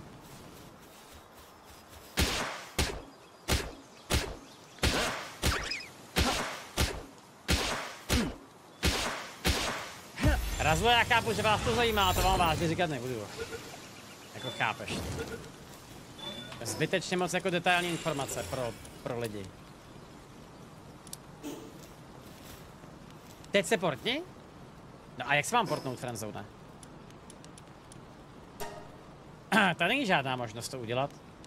Razlo, já chápu, že vás to zajímá, to vám vážně říkat nebudu. Jako chápeš. Zbytečně moc jako detailní informace pro, pro lidi. Teď se portni? No a jak se mám portnout, friendzone? Tady není žádná možnost to udělat.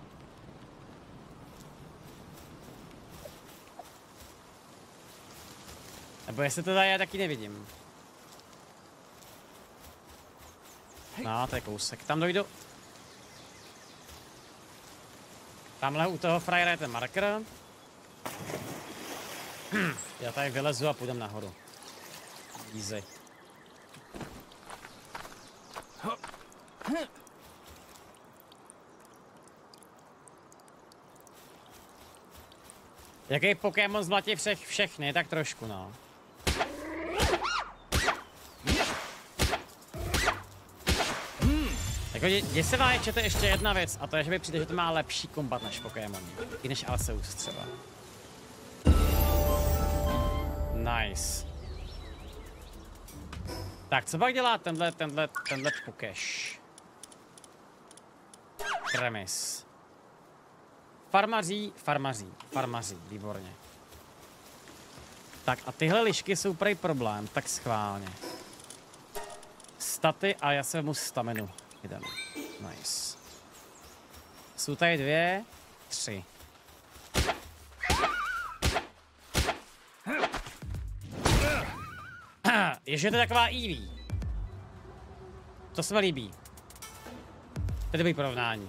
Nebo jestli to tady já taky nevidím. No, to je kousek. Tam dojdu. Tamhle u toho frajera je ten marker. Hm, já tady vylezu a půjdem nahoru. Easy. Jaký Pokémon zmlatí všech, všechny, tak trošku, no. Jako děsivá je, že to je ještě jedna věc, a to je, že mi přijde, že to má lepší kombat než Pokémon. I než Arceus třeba. Nice. Tak, co pak dělá tenhle, tenhle, tenhle Pokeš? Kremis. Farmaří, farmaří, farmaří, výborně. Tak a tyhle lišky jsou prej problém, tak schválně. Staty a já se vemu staminu. Jdem. Nice. Jsou tady dvě, tři. Ježe to je taková Eevee. To se mi líbí. To je dobrý porovnání.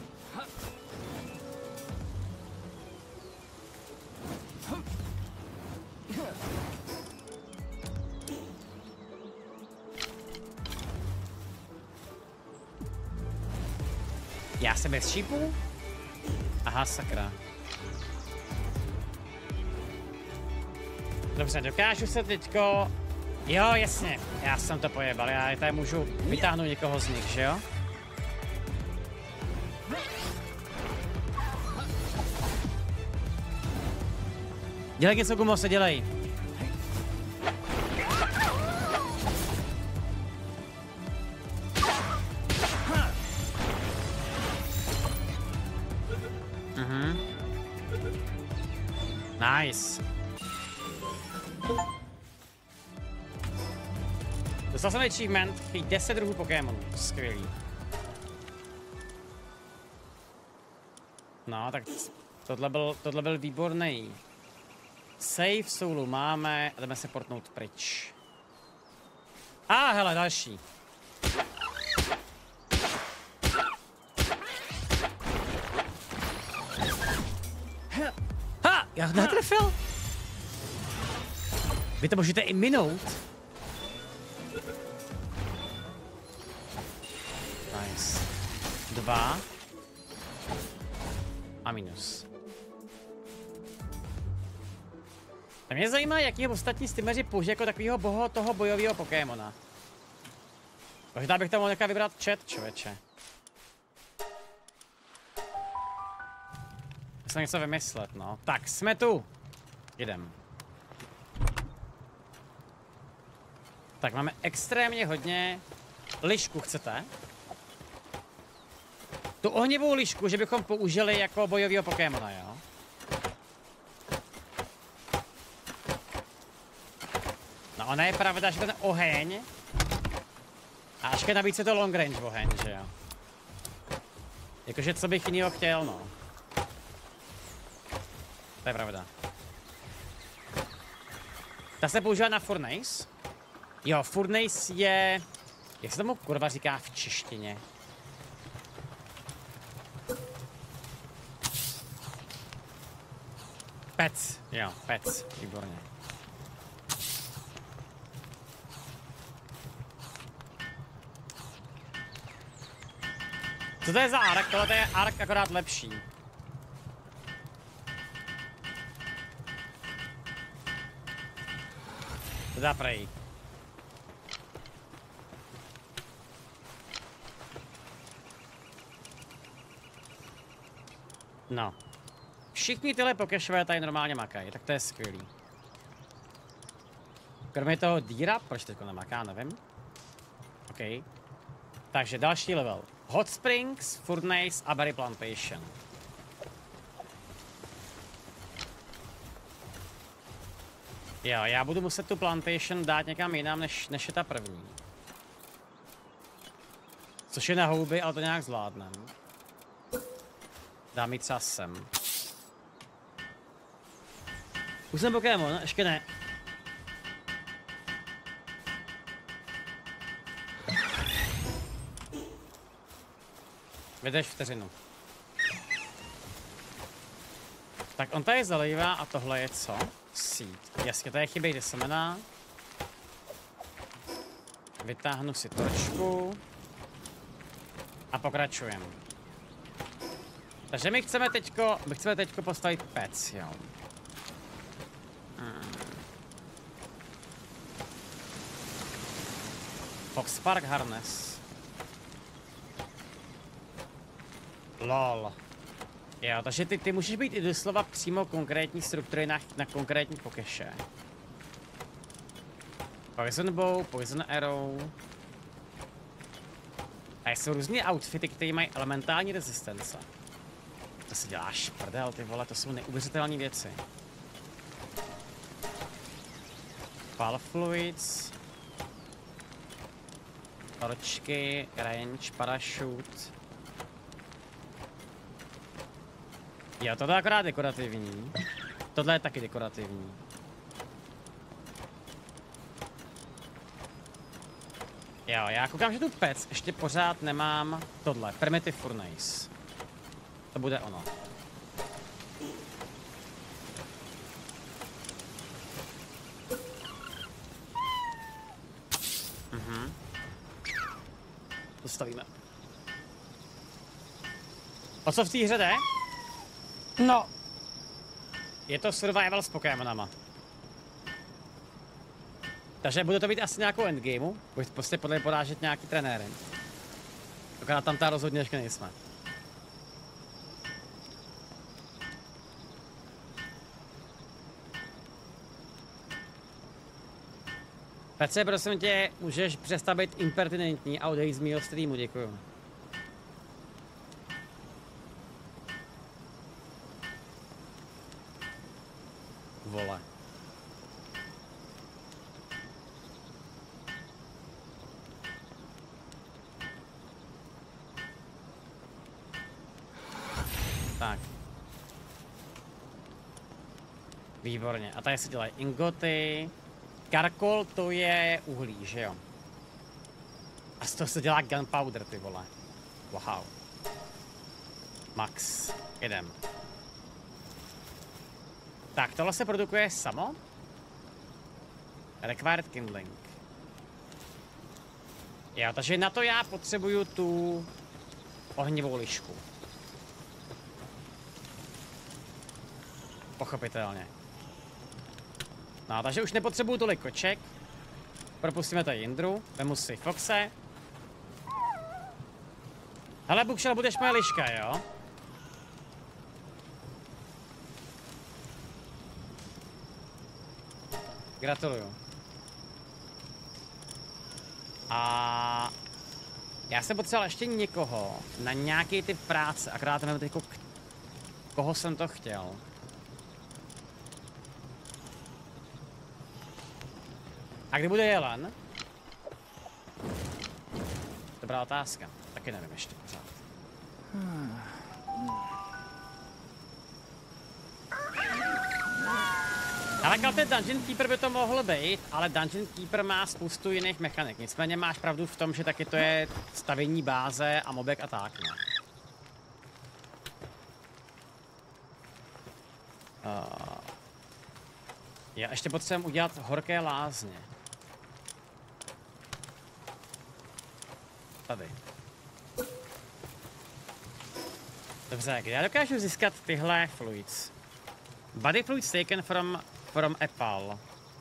Já jsem bez šípů? Aha, sakra. Dobře, dokážu se teďko... Jo, jasně, já jsem to pojebal, já tady můžu vytáhnout někoho z nich, že jo? Dělej něco, Gumo, se dělej. Mhm. Nice. Dostal jsem achievement, chybí deset druhů Pokémonů, skvělý. No, tak tohle byl, tohle byl výborný. Save soulu máme a jdeme se portnout pryč. A ah, hele, další. Ha, já ho netrefil. Vy to můžete i minout. Nice. Dva. A minus. A mě zajímá, jaký ostatní streameři použijí jako takového boho toho bojového Pokémona. Možná bych tam mohl nějaká vybrat chat, člověče. Musím něco vymyslet, no. Tak, jsme tu. Jdem. Tak, máme extrémně hodně lišku, chcete? Tu ohnivou lišku, že bychom použili jako bojového Pokémona, jo? No, ona je pravda, že ten oheň... A až keď nabít se to long range oheň, že jo? Jakože co bych jinýho chtěl, no. To je pravda. Ta se používá na Furnace. Jo, Furnace je... Jak se tomu kurva říká v češtině? Pec, jo, pec, výborně. Co to je za ark? Tohle je ark akorát lepší. To dá prej. No. Všichni tyhle pokešové tady normálně makají, tak to je skvělý. Kromě toho díra, proč teďko nemaká, nevím. OK. Takže další level. Hot Springs, Furnace a Berry Plantation. Jo, já budu muset tu Plantation dát někam jinam, než, než je ta první. Což je na houby, ale to nějak zvládnem. Dám ji třeba sem. Už jsem Pokémon, ještě ne. Vydrž vteřinu. Tak on tady zalívá a tohle je co? Seed. Jasně, tady chybějí ty semena. Vytáhnu si torčku. A pokračujeme. Takže my chceme teďko, my chceme teďko postavit pec, jo. Hmm. Fox Park Harness. Lol. Jo, takže ty, ty můžeš být i doslova přímo konkrétní struktury na, na konkrétní pokeše. Poison Bow, Poison Arrow. A jsou různé outfity, které mají elementální rezistence. To si děláš prdel, ty vole, to jsou neuvěřitelné věci. Pal Fluids. Torčky, range, parachute. Jo, tohle je akorát dekorativní. Tohle je taky dekorativní. Jo, já koukám, že tu pec ještě pořád nemám tohle, Primitive Furnace. To bude ono. Mhm. Dostavíme. O co v té hře jde? No. Je to survival s Pokémonama. Takže bude to být asi nějakou endgameu, bude prostě podle mě porážet nějaký trenéry. Akorát tam ta rozhodně ještě nejsme. Petře, prosím tě, můžeš přestat být impertinentní a odejít z mýho streamu, děkuju. Vole. Tak. Výborně. A tady se dělají ingoty. Karkol to je uhlí, že jo? A z toho se dělá gunpowder, ty vole. Wow. Max. Jedem. Tak, tohle se produkuje samo. Required kindling. Jo, takže na to já potřebuju tu ohnivou lišku. Pochopitelně. No, takže už nepotřebuju tolik koček. Propustíme tady Jindru, vemu si Foxe. Hele, Bookshell, budeš moje liška, jo? Gratuluju. A já jsem potřeboval ještě někoho na nějaký typ práce, akorát nevím teďko, koho jsem to chtěl. A kdy bude jelen? Dobrá otázka. Taky nevím ještě pořád. Ale ten Dungeon Keeper by to mohl být, ale Dungeon Keeper má spoustu jiných mechanik. Nicméně máš pravdu v tom, že taky to je stavění báze a mobek a tak. No. Uh. Já ještě potřebuji udělat horké lázně. Tady. Dobře, kde já dokážu získat tyhle fluids? Body fluids taken from, from a pal.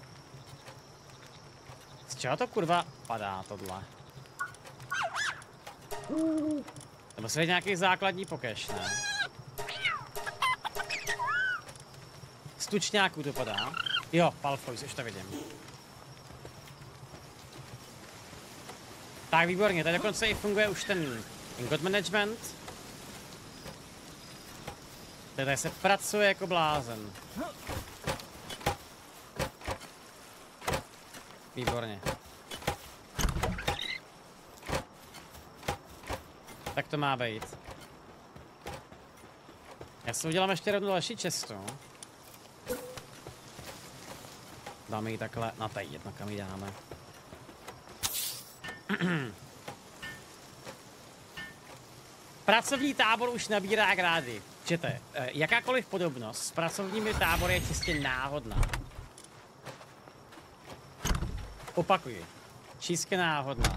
Z čeho to kurva padá tohle? To musí být nějaký základní pokeš, ne? Z tučňáků to padá. Jo, pal fluids, už to vidím. Tak výborně, tady dokonce i funguje už ten ingot management. Tady se pracuje jako blázen. Výborně. Tak to má být. Já si udělám ještě jednu další cestu. Dáme ji takhle na tady jedno, kam ji dáme. Pracovní tábor už nabírá grády. Čete, jakákoliv podobnost s pracovními tábory je čistě náhodná. Opakuji. Čistě náhodná.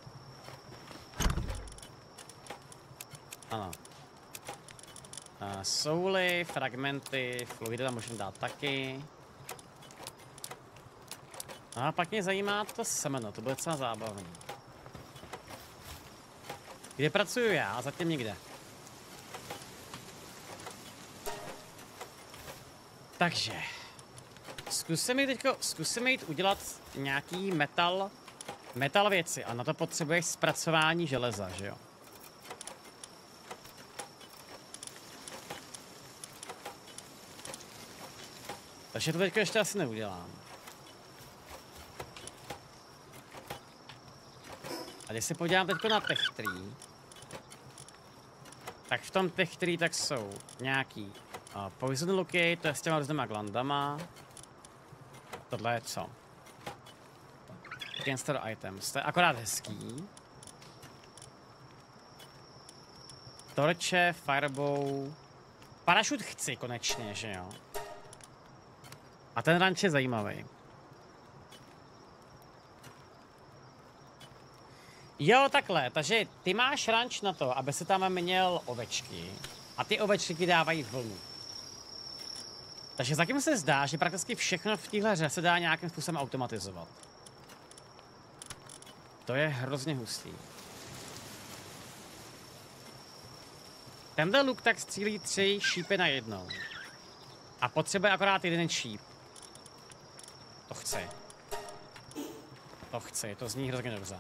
Ano. Uh, souly, fragmenty, fluidy tam můžeme dát taky. A pak mě zajímá to semeno, to bude docela zábavný. Kde pracuju já? Zatím nikde. Takže. Zkusíme teďko, zkusíme jít udělat nějaký metal, metal věci a na to potřebuješ zpracování železa, že jo? Takže to teďko ještě asi neudělám. A když se podívám teďko na tech tree, tak v tom tech tree tak jsou nějaký uh, poison looky, to je s těma různýma glandama. Tohle je co? Gangster items, to je akorát hezký. Torče, firebow. Parašut chci konečně, že jo? A ten ranč je zajímavý. Jo, takhle, takže ty máš ranč na to, aby si tam měl ovečky. A ty ovečky ti dávají vlnu. Takže zatím se zdá, že prakticky všechno v téhle hře se dá nějakým způsobem automatizovat. To je hrozně hustý. Tenhle luk tak střílí tři šípy na jednou. A potřebuje akorát jeden šíp. To chci. To chci, to zní hrozně dobře.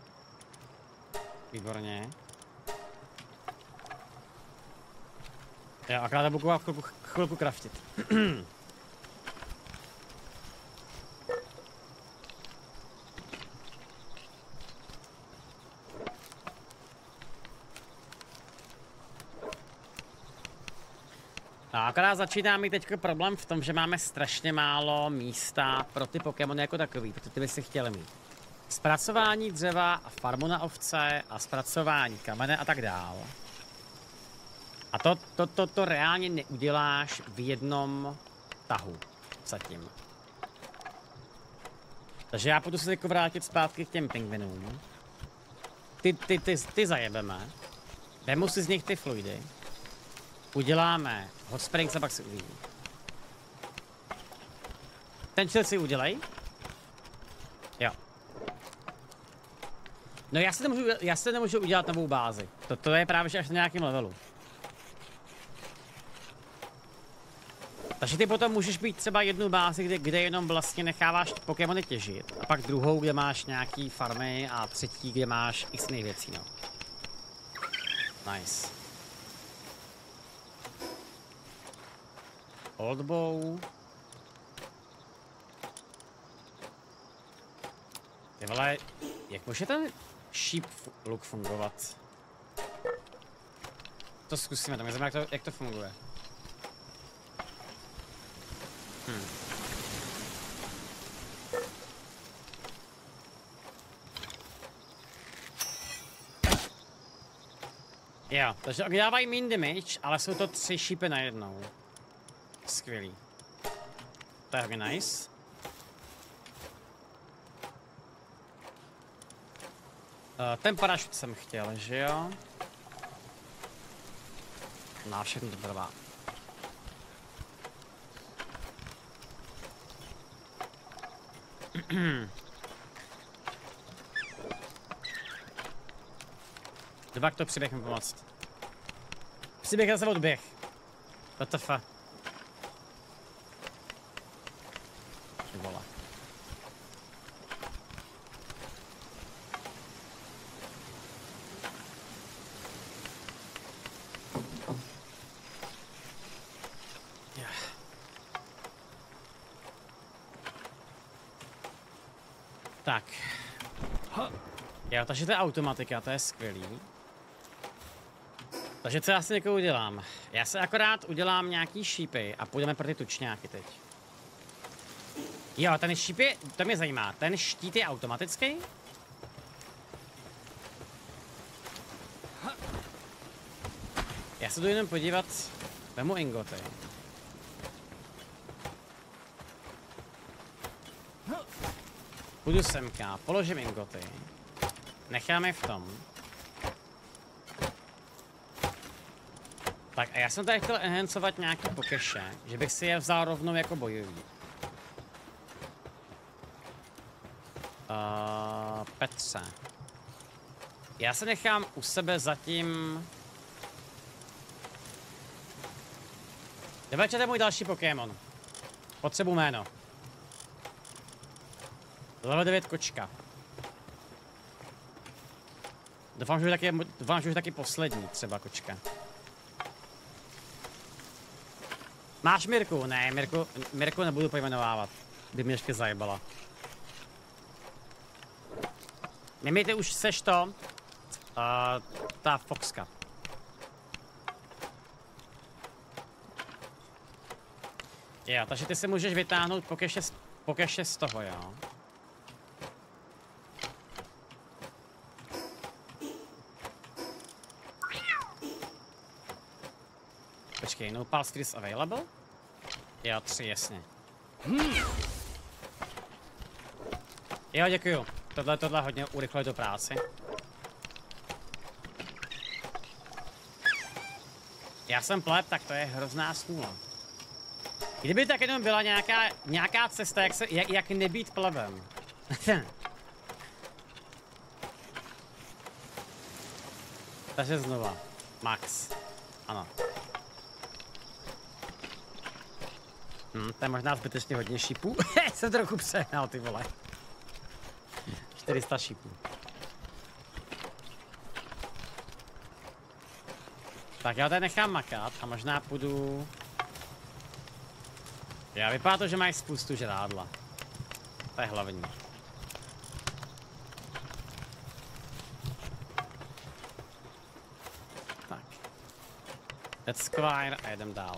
Výborně. Jo, akorát budu chvilku, chvilku craftit. A akorát začíná mít teď problém v tom, že máme strašně málo místa pro ty Pokémony jako takový, protože ty by si chtěli mít. Zpracování dřeva a farmu na ovce a zpracování kamene a tak dál. A to, to, to, to reálně neuděláš v jednom tahu zatím. Takže já půjdu se teď vrátit zpátky k těm pingvinům. Ty, ty, ty, ty zajebeme. Vemu si z nich ty fluidy. Uděláme hot springs a pak si uvidí. Ten chill si udělej. Jo. No já si nemůžu, já si nemůžu udělat novou bázi. To, to je právě až na nějakém levelu. Takže ty potom můžeš být třeba jednu bázi, kde, kde jenom vlastně necháváš Pokémony těžit. A pak druhou, kde máš nějaký farmy a třetí, kde máš x jiných věcí, no. Nice. Oldbow. Ty vole, jak může ten sheep look fungovat? To zkusíme, to mě zajímá, jak to, jak to funguje. Hm. Jo, takže oni dávají mean damage, ale jsou to tři šípy najednou. Skvělý. to je hodně nice. Uh, ten parašut jsem chtěl, že jo? Na všechno to trvá. Dva to přiběh mi pomoct. Přiběh zase odběh. W T F. Ty vole. Yeah. Tak. Jo, takže to je automatika, to je skvělý. Takže co já si někoho udělám? Já se akorát udělám nějaký šípy a půjdeme pro ty tučňáky teď. Jo, ten šíp je, to mě zajímá, ten štít je automatický? Já se jdu jenom podívat, vemu ingoty. Půjdu semka, položím ingoty. Necháme v tom. Tak a já jsem tady chtěl enhancovat nějaký pokeše, že bych si je vzal rovnou jako bojový. Uh, Petře. Já se nechám u sebe zatím... Dobře, to je můj další Pokémon. Potřebuji jméno. Level devět kočka. Doufám, že už taky, doufám, že už taky poslední třeba kočka. Máš Mirku? Ne, Mirku, Mirku nebudu pojmenovávat. By mě ještě zajebala. Nemějte už seš to. Uh, ta Foxka. Jo, takže ty si můžeš vytáhnout pokeše, pokeše z toho, jo. Počkej, no pal streets available? Jo, tři, jasně. Jo, děkuju. Tohle, tohle hodně urychluje tu práci. Já jsem pleb, tak to je hrozná smůla. Kdyby tak jenom byla nějaká, nějaká cesta, jak, se, jak, jak nebýt plebem. Takže znova. Max. Ano. Hm, to je možná zbytečně hodně šípů. Jsem trochu přehnal, ty vole. čtyři sta šípů. Tak já tady nechám makat a možná půjdu... Já vypadá to, že mají spoustu žrádla. To je hlavní. Tak. Let's squire a jedem dál.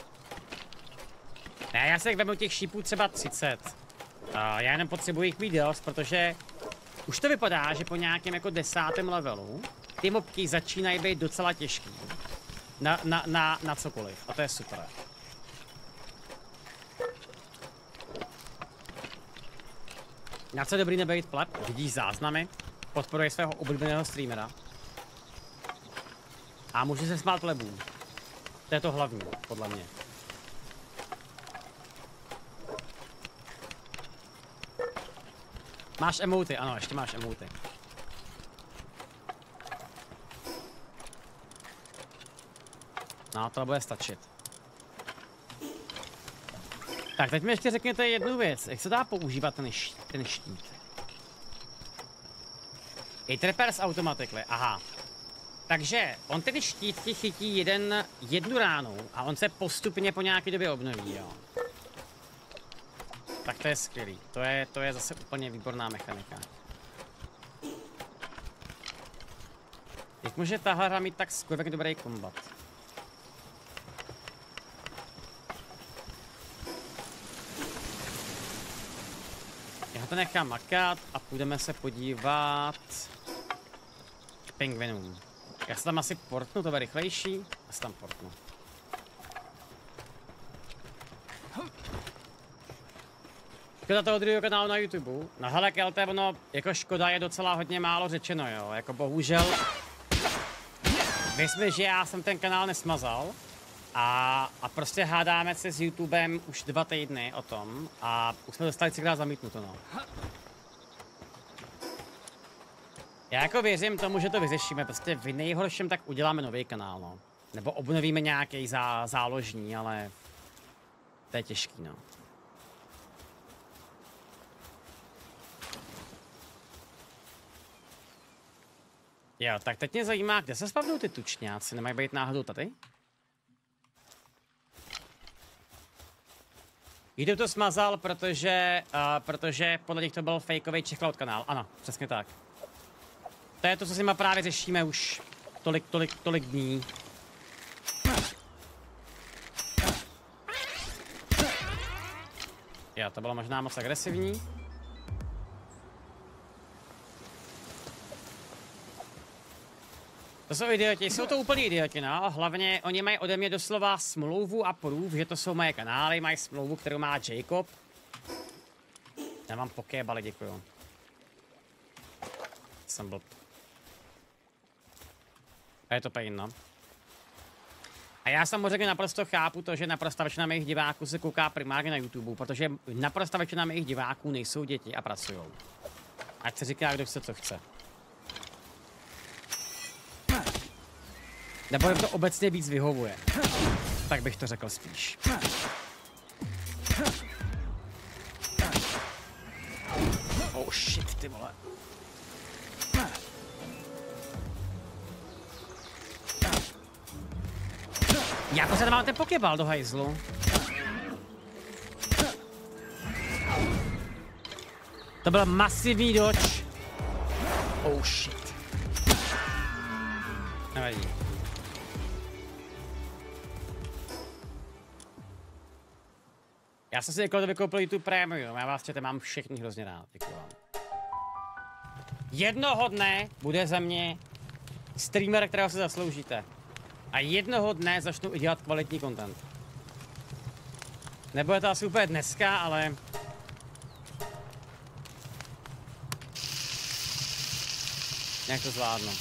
Ne, já si vemu těch šípů třeba třicet. Uh, já jenom potřebuji jich mít dost, protože už to vypadá, že po nějakém jako desátém levelu ty mobky začínají být docela těžký. Na, na, na, na cokoliv. A to je super. Na co je dobrý nebejt pleb? Vidíš záznamy, podporuje svého oblíbeného streamera. A může se smát plebům. To je to hlavní, podle mě. Máš emoty, ano, ještě máš emoty. No, to bude stačit. Tak, teď mi ještě řekněte jednu věc. Jak se dá používat ten, š ten štít? It repairs automatically, aha. Takže on ten štít ti chytí jeden, jednu ránu a on se postupně po nějaké době obnoví, jo. Tak to je skvělý. To je, to je zase úplně výborná mechanika. Jak může tahle hra mít tak skvělý dobrý kombat? Já to nechám makat a půjdeme se podívat k pingvinům. Já se tam asi portnu, to bude rychlejší. Já se tam portnu. Škoda toho druhého kanálu na YouTube. Na hele, Kelte, ono, jako škoda je docela hodně málo řečeno, jo. Jako bohužel, věř mi, že já jsem ten kanál nesmazal. A, a prostě hádáme se s YouTubem už dva týdny o tom a už jsme dostali třikrát zamítnuto, no. Já jako věřím tomu, že to vyřešíme, prostě v nejhorším tak uděláme nový kanál, no. Nebo obnovíme nějaký zá, záložní, ale to je těžký, no. Jo, tak teď mě zajímá, kde se spavnou ty tučňáci, nemají být náhodou tady? YouTube to smazal, protože, uh, protože podle nich to byl fakeový Czechcloud kanál. Ano, přesně tak. To je to, co si ma právě řešíme už tolik, tolik, tolik dní. Jo, to bylo možná moc agresivní. To jsou idioti, jsou to úplně idioti, no. Hlavně oni mají ode mě doslova smlouvu a prův, že to jsou moje kanály, mají smlouvu, kterou má Jacob. Já mám pokébaly, děkuju. Jsem blb. A je to pain, no. A já samozřejmě naprosto chápu to, že naprosto většina mých diváků se kouká primárně na YouTube, protože naprosto většina mých diváků nejsou děti a pracují. Ať se říká, kdo chce, co chce. Nebo jim to obecně víc vyhovuje. Tak bych to řekl spíš. Oh shit, ty vole. Jak se tam mám ten pokébal do hajzlu? To byl masivní dodge. Oh shit. Nevadí. Já jsem si jako to vykoupil YouTube Premium, já vás čete, mám všechny hrozně rád, děkuji vám. Jednoho dne bude za mě streamer, kterého se zasloužíte. A jednoho dne začnu i dělat kvalitní content. Nebude to asi úplně dneska, ale... nějak to zvládnu.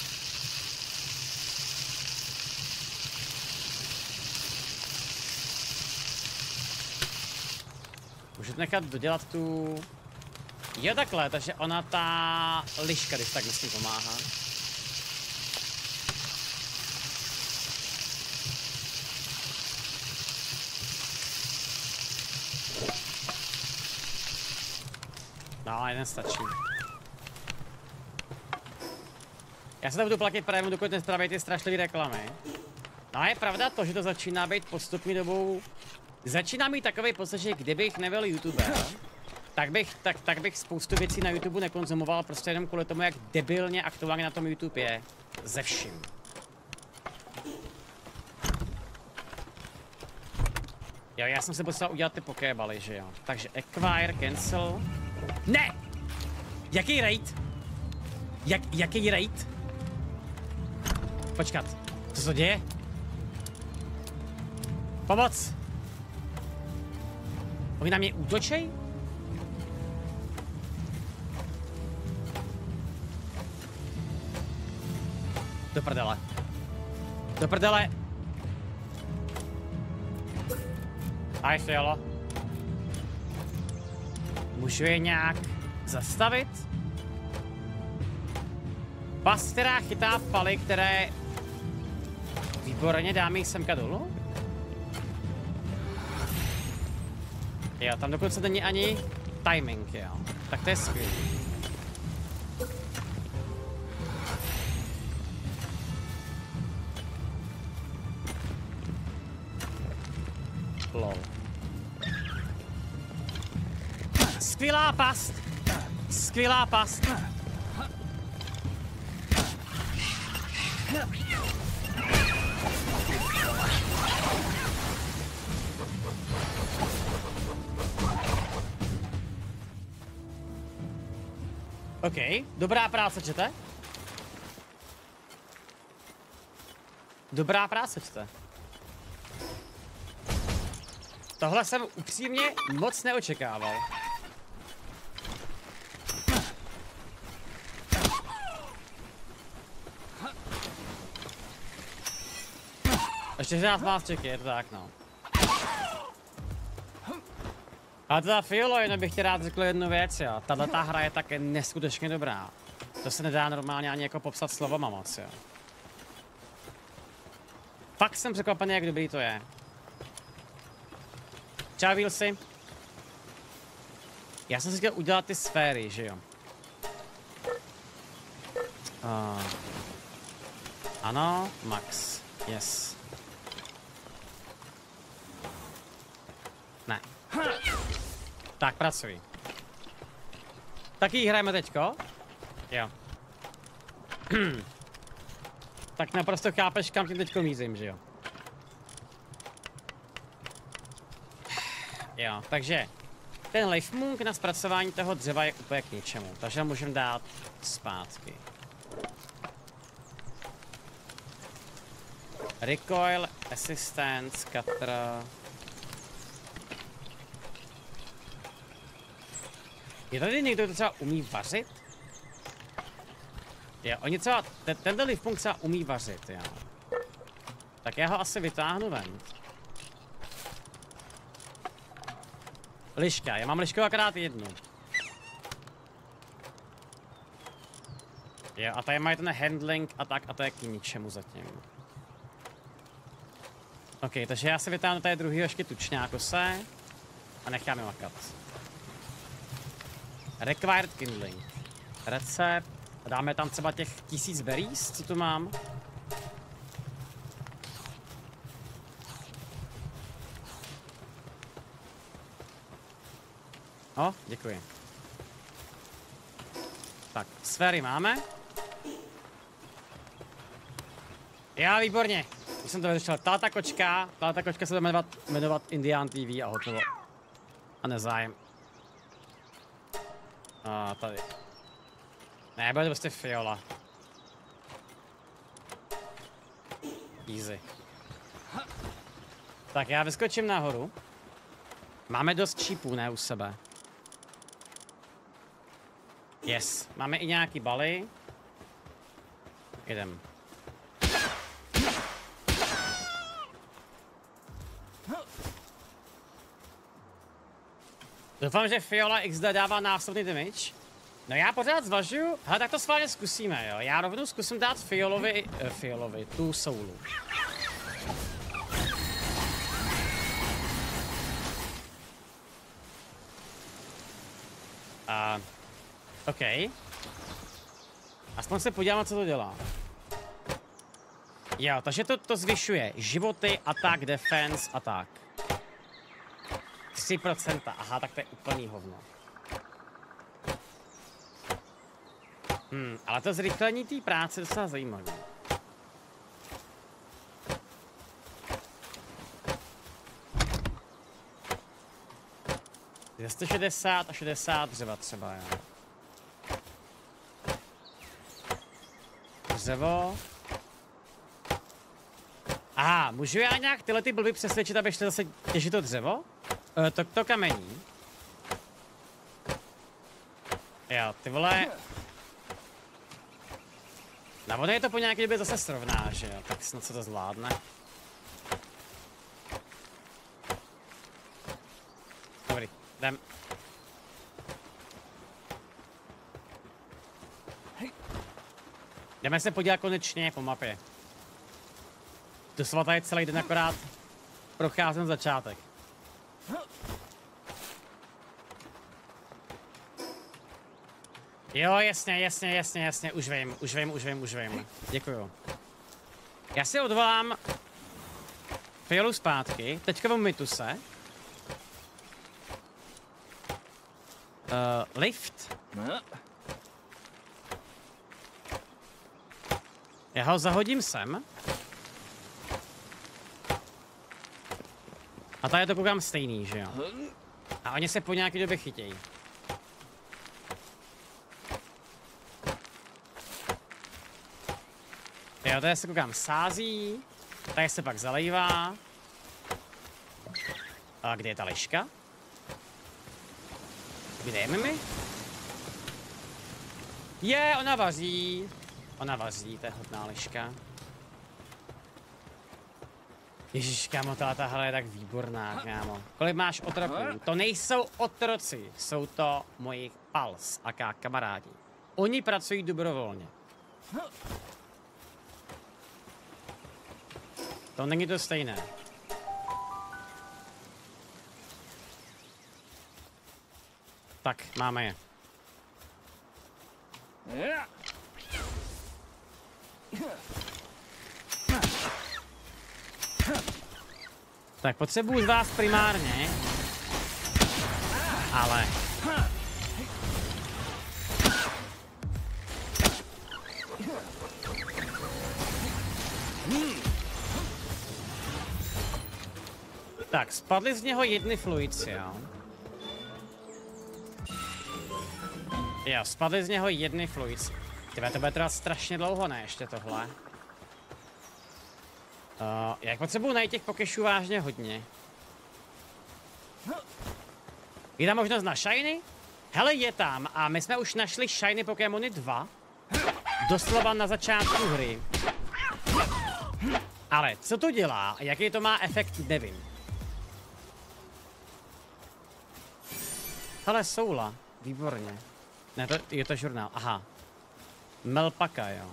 Můžete nechat dodělat tu... Jo takhle, takže ona ta liška, když tak myslím pomáhá. No, jeden stačí. Já se tam budu platit prémium, dokud nespraví ty strašlivé reklamy. No a je pravda to, že to začíná být postupní dobou. Začíná mít takový pocit, že kdybych nebyl youtuber, tak bych, tak, tak bych spoustu věcí na YouTube nekonzumoval, prostě jenom kvůli tomu, jak debilně aktuálně na tom YouTube je. Ze vším. Jo, já jsem se potřeboval udělat ty pokébaly, že jo. Takže acquire, cancel. Ne! Jaký raid? Jak, jaký raid? Počkat, co se děje? Pomoc! Oni na mě útočej? Do prdele. Do prdele. A ještě jelo. Můžu je nějak zastavit? Pas, která chytá paly, které výborně dáme semka dolů? Jo, tam dokonce není ani timing, jo. Tak to je skvělý. Lol. Skvělá past! Skvělá past! OK, dobrá práce, čete? Dobrá práce, čete. Tohle jsem upřímně moc neočekával. Ještě nás vás čeky, je to tak no. Ale teda Fiolo, jenom bych ti rád řekl jednu věc, jo. Tato hra je také neskutečně dobrá. To se nedá normálně ani jako popsat slovama moc, jo. Fakt jsem překvapený, jak dobrý to je. Čau, Wilsi. Já jsem si chtěl udělat ty sféry, že jo. Uh. Ano, Max. Yes. Ne. Tak, pracuj. Taky hrajeme teďko? Jo. Tak naprosto chápeš, kam tím teďko mířím, že jo? Jo, takže ten Leifmunk na zpracování toho dřeva je úplně k ničemu, takže můžeme dát zpátky. Recoil, assistance, cutter. Je tady někdo, kdo třeba umí vařit? Je, oni třeba, ten, tenhle Leifmunk třeba umí vařit, jo. Tak já ho asi vytáhnu ven. Liška, já mám lišku akorát jednu. Jo, a tady mají ten handling a tak, a to je k ničemu zatím. OK, takže já si vytáhnu tady druhýho ještě tučňákose a nechám je makat. Required kindling. Recept. A dáme tam třeba těch tisíc berries, co tu mám. O, děkuji. Tak, sféry máme. Já, výborně. Už jsem to vyřešil. Tato kočka, tato kočka se bude jmenovat, jmenovat Indian T V a hotovo. A nezájem. A tady. Ne, bude to prostě Fiola. Easy. Tak já vyskočím nahoru. Máme dost čípů, ne, u sebe. Yes, máme i nějaký baly. Jdem. Doufám, že Fiola X D dává násobný damage. No já pořád zvažuju, hele, tak to schválně zkusíme, jo. Já rovnou zkusím dát Fiolovi, uh, Fiolovi, tu soulu. Uh, OK. Aspoň se podíváme, co to dělá. Jo, takže to, to zvyšuje životy, attack, defense a tak. tři procenta, aha, tak to je úplný hovno. Hmm, ale to zrychlení té práce je docela zajímavé. sto šedesát a šedesát dřeva třeba, jo. Dřevo. Aha, můžu já nějak tyhle ty blby přesvědčit, aby šli zase těžit to dřevo? E, to, to kamení. Jo, ty vole. No ono je to po nějaké době zase srovná, že jo, tak snad se to zvládne. Dobrý, jdem. Jdeme se podívat konečně po mapě. Doslova tady celý den akorát procházím začátek. Jo, jasně, jasně, jasně, jasně, už vím, už vím, už vím, už vím. Děkuju. Já si odvolám Fiolu zpátky, teďka vemu Mituse. Uh, lift. Já ho zahodím sem. A tady to koukám stejný, že jo? A oni se po nějaké době chytějí. Jo, tady se koukám sází, tady se pak zalejvá. A kde je ta liška? Kde je Mimi? Je, ona vaří. Ona vaří, to je hodná liška. Ježíš, kámo, ta hra je tak výborná, kámo. Kolik máš otroků? To nejsou otroci, jsou to moji pals, aká kamarádi. Oni pracují dobrovolně. To není to stejné. Tak, máme je. Tak potřebuji z vás primárně, ale... Tak, spadly z něho jedny fluici, jo? Jo, spadly z něho jedny fluici. Tyhle, to bude trvat strašně dlouho, ne, ještě tohle. Uh, jak potřebuji najít těch pokešů vážně hodně. Je tam možnost na shiny? Hele, je tam a my jsme už našli shiny Pokémony dva. Doslova na začátku hry. Ale co to dělá a jaký to má efekt, nevím. Hele, soula, výborně. Ne, to, je to žurnál, aha. Melpaka, jo.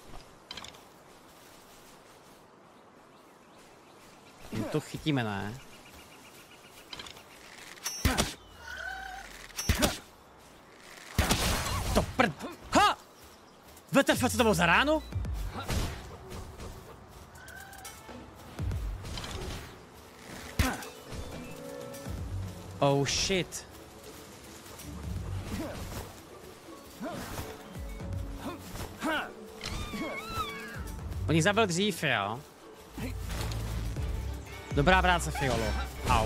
No to chytíme, ne? To prd... Ha! V T F, co to bylo za ránu? Oh shit. On jich zabil dřív, jo? Dobrá práce, Fiolo. Au.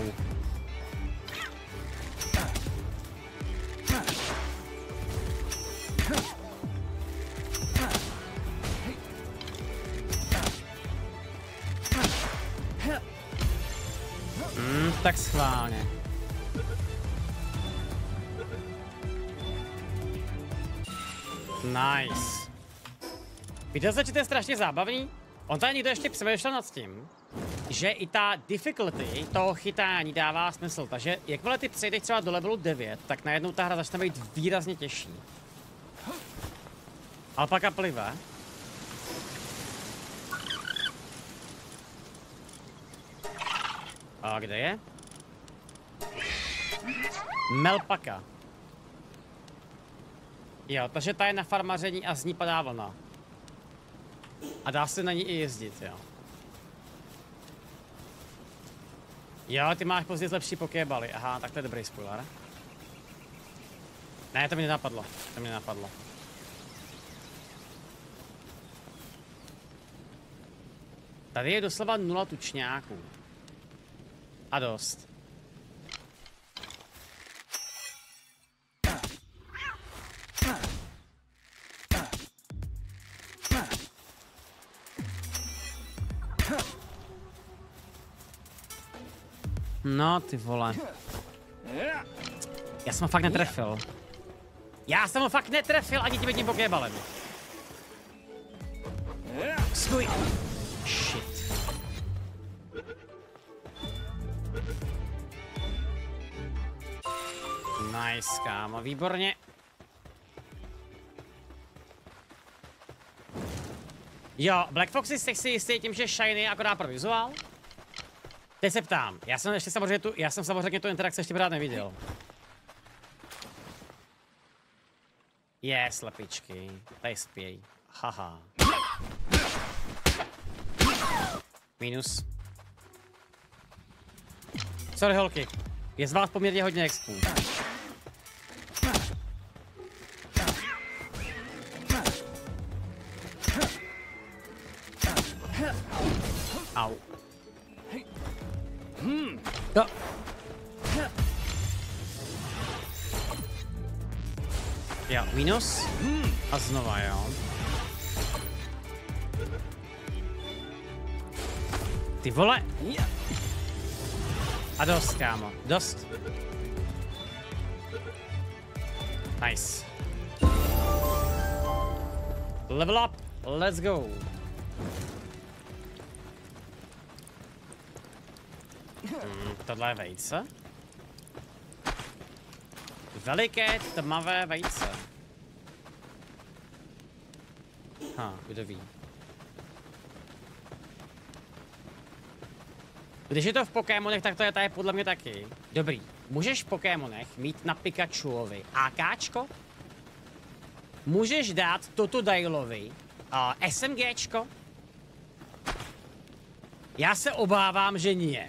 Hmm, tak schválně. Nice. Víte, co to je strašně zábavný? On tady někdo ještě přemýšlel nad tím, že i ta difficulty toho chytání dává smysl, takže jakmile ty přejdeš třeba do levelu devět, tak najednou ta hra začne být výrazně těžší. Alpaka plive. A kde je? Melpaka. Jo, takže ta je na farmaření a z ní padá vlna. A dá se na ní i jezdit, jo. Jo, ty máš později lepší pokébaly. Aha, tak to je dobrý spoiler. Ne, to mi nenapadlo. To mi nenapadlo. Tady je doslova nula tučňáků. A dost. No ty vole. Já jsem ho fakt netrefil. Já jsem ho fakt netrefil ani tím jedním pokébalem. Skuj. Shit. Nice, kámo, výborně. Jo, Black Foxy jsi si jistý tím, že Shiny je akorát pro vizuál? Teď se ptám, já jsem ještě samozřejmě tu, já jsem samozřejmě tu interakci ještě pořád neviděl. Je, slepičky, tady spěj. Haha. Minus. Sorry holky, je z vás poměrně hodně expů. Au. No. Jo, minus. A znova, jo. Ty vole. A dost, kámo. Dost. Nice. Level up. Let's go. Hmm, tohle je vejce? Veliké tmavé vejce. Ha, kdo ví. Když je to v Pokémonech, tak to je tady podle mě taky. Dobrý. Můžeš v Pokémonech mít na Pikachuovi AKčko? Můžeš dát Totodailovi uh, SMGčko? Já se obávám, že nie.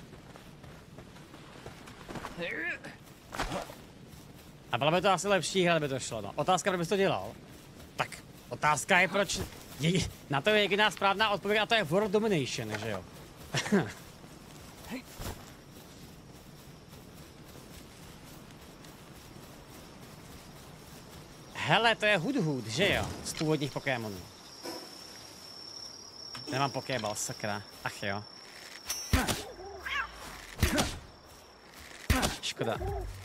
A bylo by to asi lepší hra, by to šlo, no. Otázka, proč bys to dělal? Tak, otázka je proč... Je, na to je jediná správná odpověď a to je World Domination, že jo? Hele, to je Hudhud, že jo? Z původních Pokémonů. Nemám Pokéball, sakra. Ach jo. Škoda.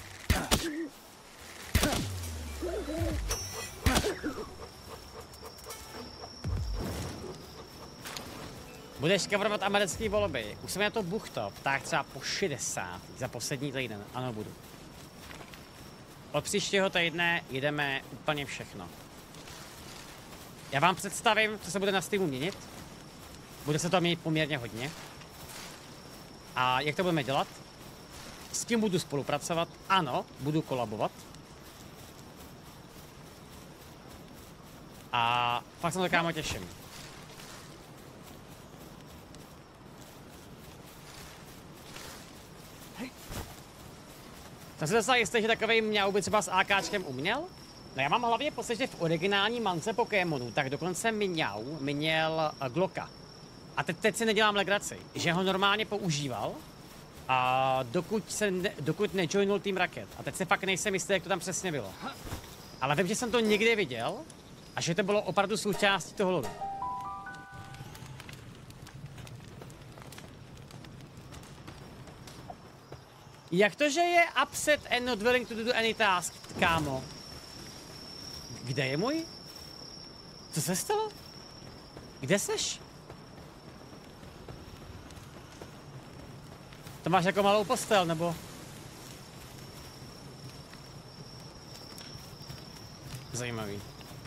Budeš coverovat americké volby. Už jsem na to buchto, tak třeba po šedesát za poslední týden. Ano, budu. Od příštího týdne jedeme úplně všechno. Já vám představím, co se bude na Steamu měnit. Bude se to měnit poměrně hodně. A jak to budeme dělat? S kým budu spolupracovat? Ano, budu kolabovat. A fakt se na to kámo těším. Jsem si docela jistý, že takovej mňau by třeba s AKčkem uměl? No já mám hlavně pocit, že v originální mance Pokémonů, tak dokonce mňau měl Glocka. A teď, teď si nedělám legraci, že ho normálně používal, a dokud, se ne, dokud nejoinul Team Rocket. A teď se fakt nejsem jistý, jak to tam přesně bylo. Ale vím, že jsem to někdy viděl a že to bylo opravdu součástí toho lodu. Jak to, že je upset and not willing to do any task, kámo? Kde je můj? Co se stalo? Kde seš? To máš jako malou postel, nebo? Zajímavý.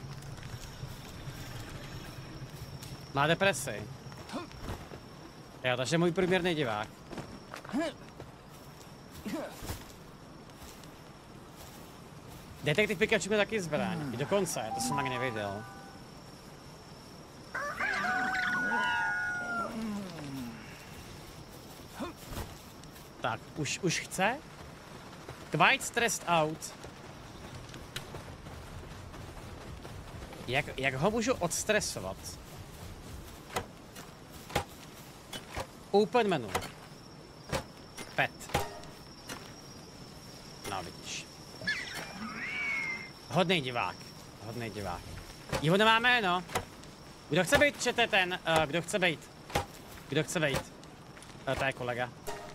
Má depresi. Jo, takže můj průměrný divák. Detektiv Pikachu mě taky zbraň. I dokonce, to jsem tak nevěděl. Tak, už, už chce? Quite stressed out. Jak, jak ho můžu odstresovat? Open menu. Pet. No vidíš. Hodnej divák. Hodnej divák. Jo, nemáme jméno. Kdo chce být, čete ten, uh, kdo chce být? Kdo chce být? Uh, to je kolega.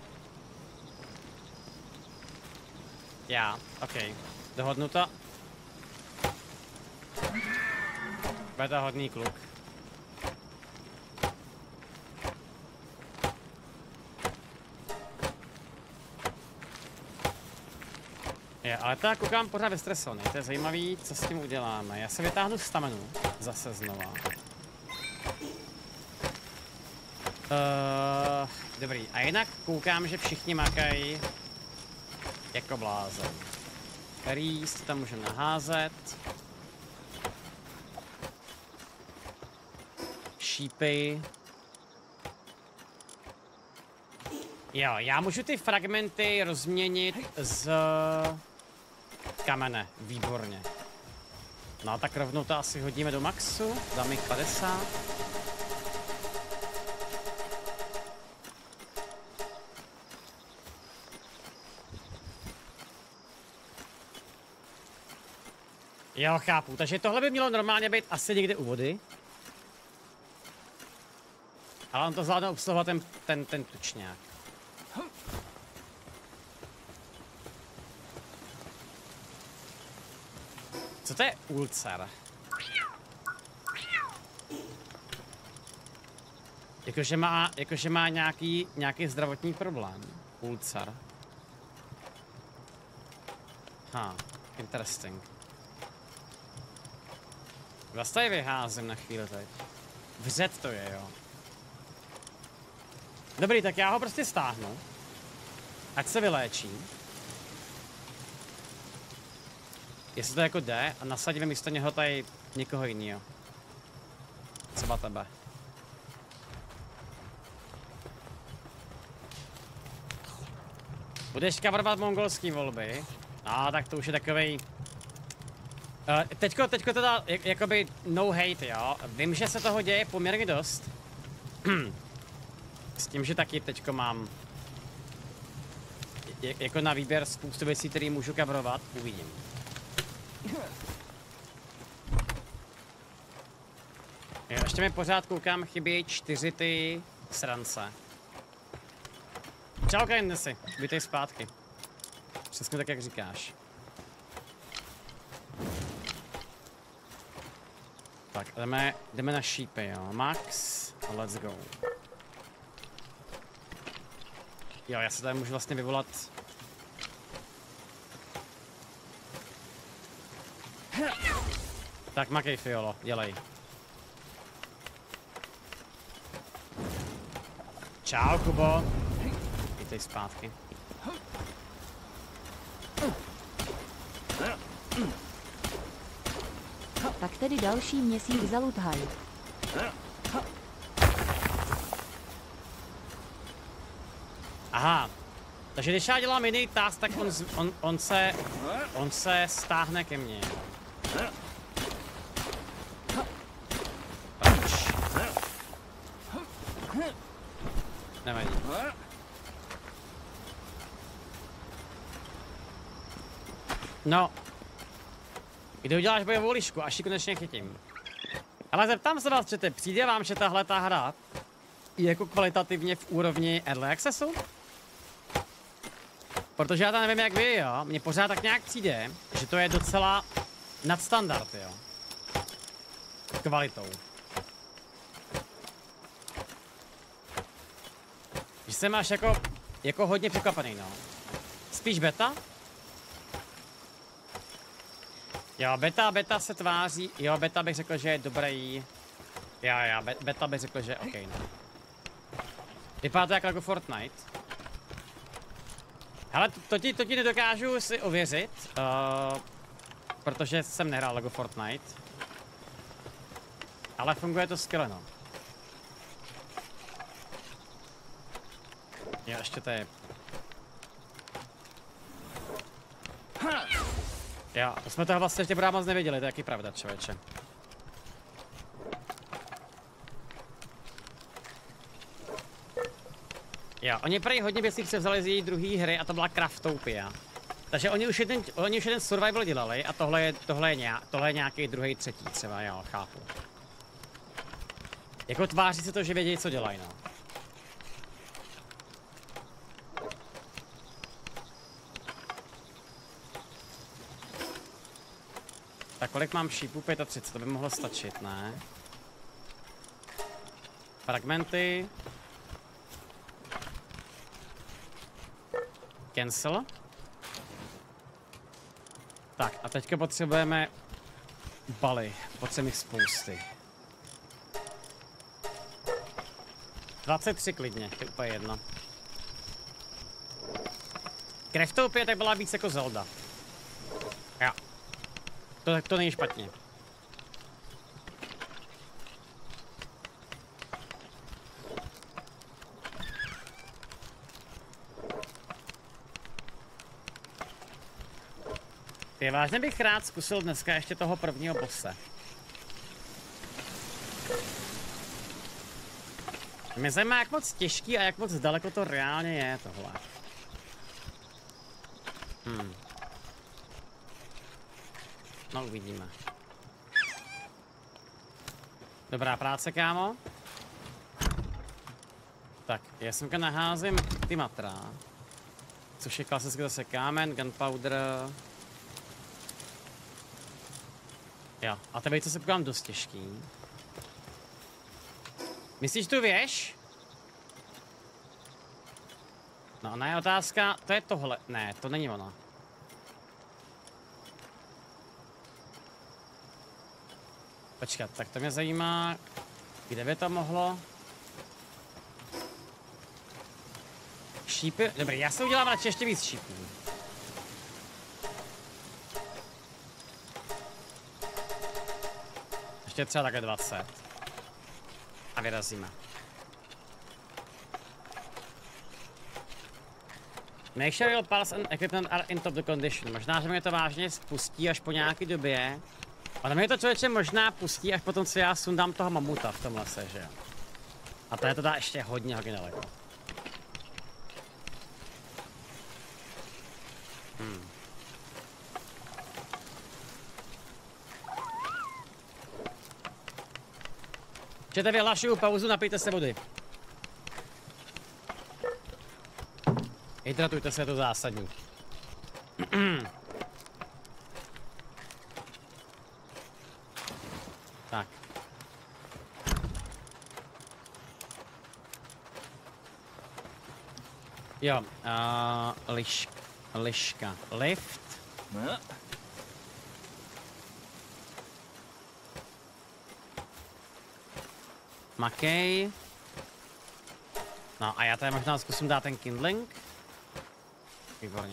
Já, ok. Dohodnu to. Bude to hodný kluk. Je, ale tak koukám pořád vystresovaný, to je zajímavý, co s tím uděláme. Já se vytáhnu stamenu, zase znova. Uh, dobrý, a jinak koukám, že všichni makají jako blázen. Rýst tam můžeme naházet. Šípy. Jo, já můžu ty fragmenty rozměnit z kamene, výborně. No tak rovnou to asi hodíme do maxu, dáme jich padesát. Jo, chápu, takže tohle by mělo normálně být asi někde u vody. Ale on to zvládne obsluhovat ten, ten, ten tučňák. Co to je ulcer? Jakože má, jakože má nějaký, nějaký zdravotní problém. Pulcar. Ha, interesting. Vlastně tady vyházím na chvíli teď. Vřet to je, jo. Dobrý, tak já ho prostě stáhnu. Ať se vyléčí. Jestli to jako jde a nasadíme místo něho tady někoho jiného. Třeba tebe. Budeš coverovat mongolský volby. No, tak to už je takovej... Uh, teďko, teďko teda, jak, jakoby no hate, jo. Vím, že se toho děje poměrně dost. S tím, že taky teďko mám... J jako na výběr spoustu věcí, které můžu coverovat, uvidím. Jo, ještě mi pořád koukám, chybějí čtyři ty srance. Čau, Kindnessy, vítej zpátky. Přesně tak, jak říkáš. Tak, jdeme, jdeme na šípy, jo. Max, let's go. Jo, já se tady můžu vlastně vyvolat... Tak, makej, Fiolo, dělej. Čau, Kubo. Vítej zpátky. Tak tedy další měsíc za Luthaj. Aha. Takže když já dělám jiný task, tak on, on, on se... On se stáhne ke mně. Pač. Nevadí. No. Kdy uděláš bojovou lišku, až ji konečně chytím. Ale zeptám se vás, čete, přijde vám, že tahle ta hra je jako kvalitativně v úrovni Early Accessu? Protože já to nevím, jak vy, jo. Mně pořád tak nějak přijde, že to je docela nadstandard, jo. Kvalitou. Že jsem až jako, jako hodně překvapený, no. Spíš beta? Jo, beta, beta se tváří, jo, beta bych řekl, že je dobrý. Jo, jo, beta bych řekl, že je OK, no. Vypadá to jako Fortnite. Hele, to, to, ti, to ti nedokážu si ověřit, uh, protože jsem nehrál Lego Fortnite. Ale funguje to skvěle, no. Jo, ještě to je... Jo, jsme toho vlastně ještě pořád moc nevěděli, to je jaký pravda, člověče. Jo, oni prý hodně věcí převzali z její druhé hry a to byla Craftopia. Takže oni už jeden, oni už jeden survival dělali a tohle je, tohle je, nějak, tohle je nějaký druhý, třetí třeba, jo, chápu. Jako tváří se to, že vědějí, co dělají, no. Tak kolik mám šípů? třicet pět, to by mohlo stačit, ne? Fragmenty. Cancel. Tak a teďka potřebujeme baly, potřebujeme jich spousty. dvacet tři klidně, to je úplně jedno. Craftopia tak byla víc jako Zelda. Jo. To, to není špatně. Ty, vážně bych rád zkusil dneska ještě toho prvního bosse. Mě zajímá, jak moc těžký a jak moc daleko to reálně je tohle. Hmm. No, uvidíme. Dobrá práce, kámo. Tak, já semka naházím ty matra. Což je klasicky zase kámen, gunpowder. Jo, a tebe to se pokládám dost těžký. Myslíš tu věž? No, ona je otázka, to je tohle. Ne, to není ono. Počkat, tak to mě zajímá, kde by to mohlo? Šípy, dobrý, já se udělám radši ještě víc šípů. Ještě třeba také dvacet. A vyrazíme. Make sure your parts and equipment are in top condition. Možná, že mě to vážně spustí až po nějaký době. Ale mě to člověče možná pustí až potom, co já sundám toho mamuta v tom lese, že jo. A to je teda ještě hodně, hodně daleko. Hmm. Čete, vyhlašuju pauzu, napijte se vody. Hydratujte se, je to zásadní. Tak. Jo, uh, liš, liška, lift. Makej. No a já tady možná zkusím dát ten kindling. Výborně.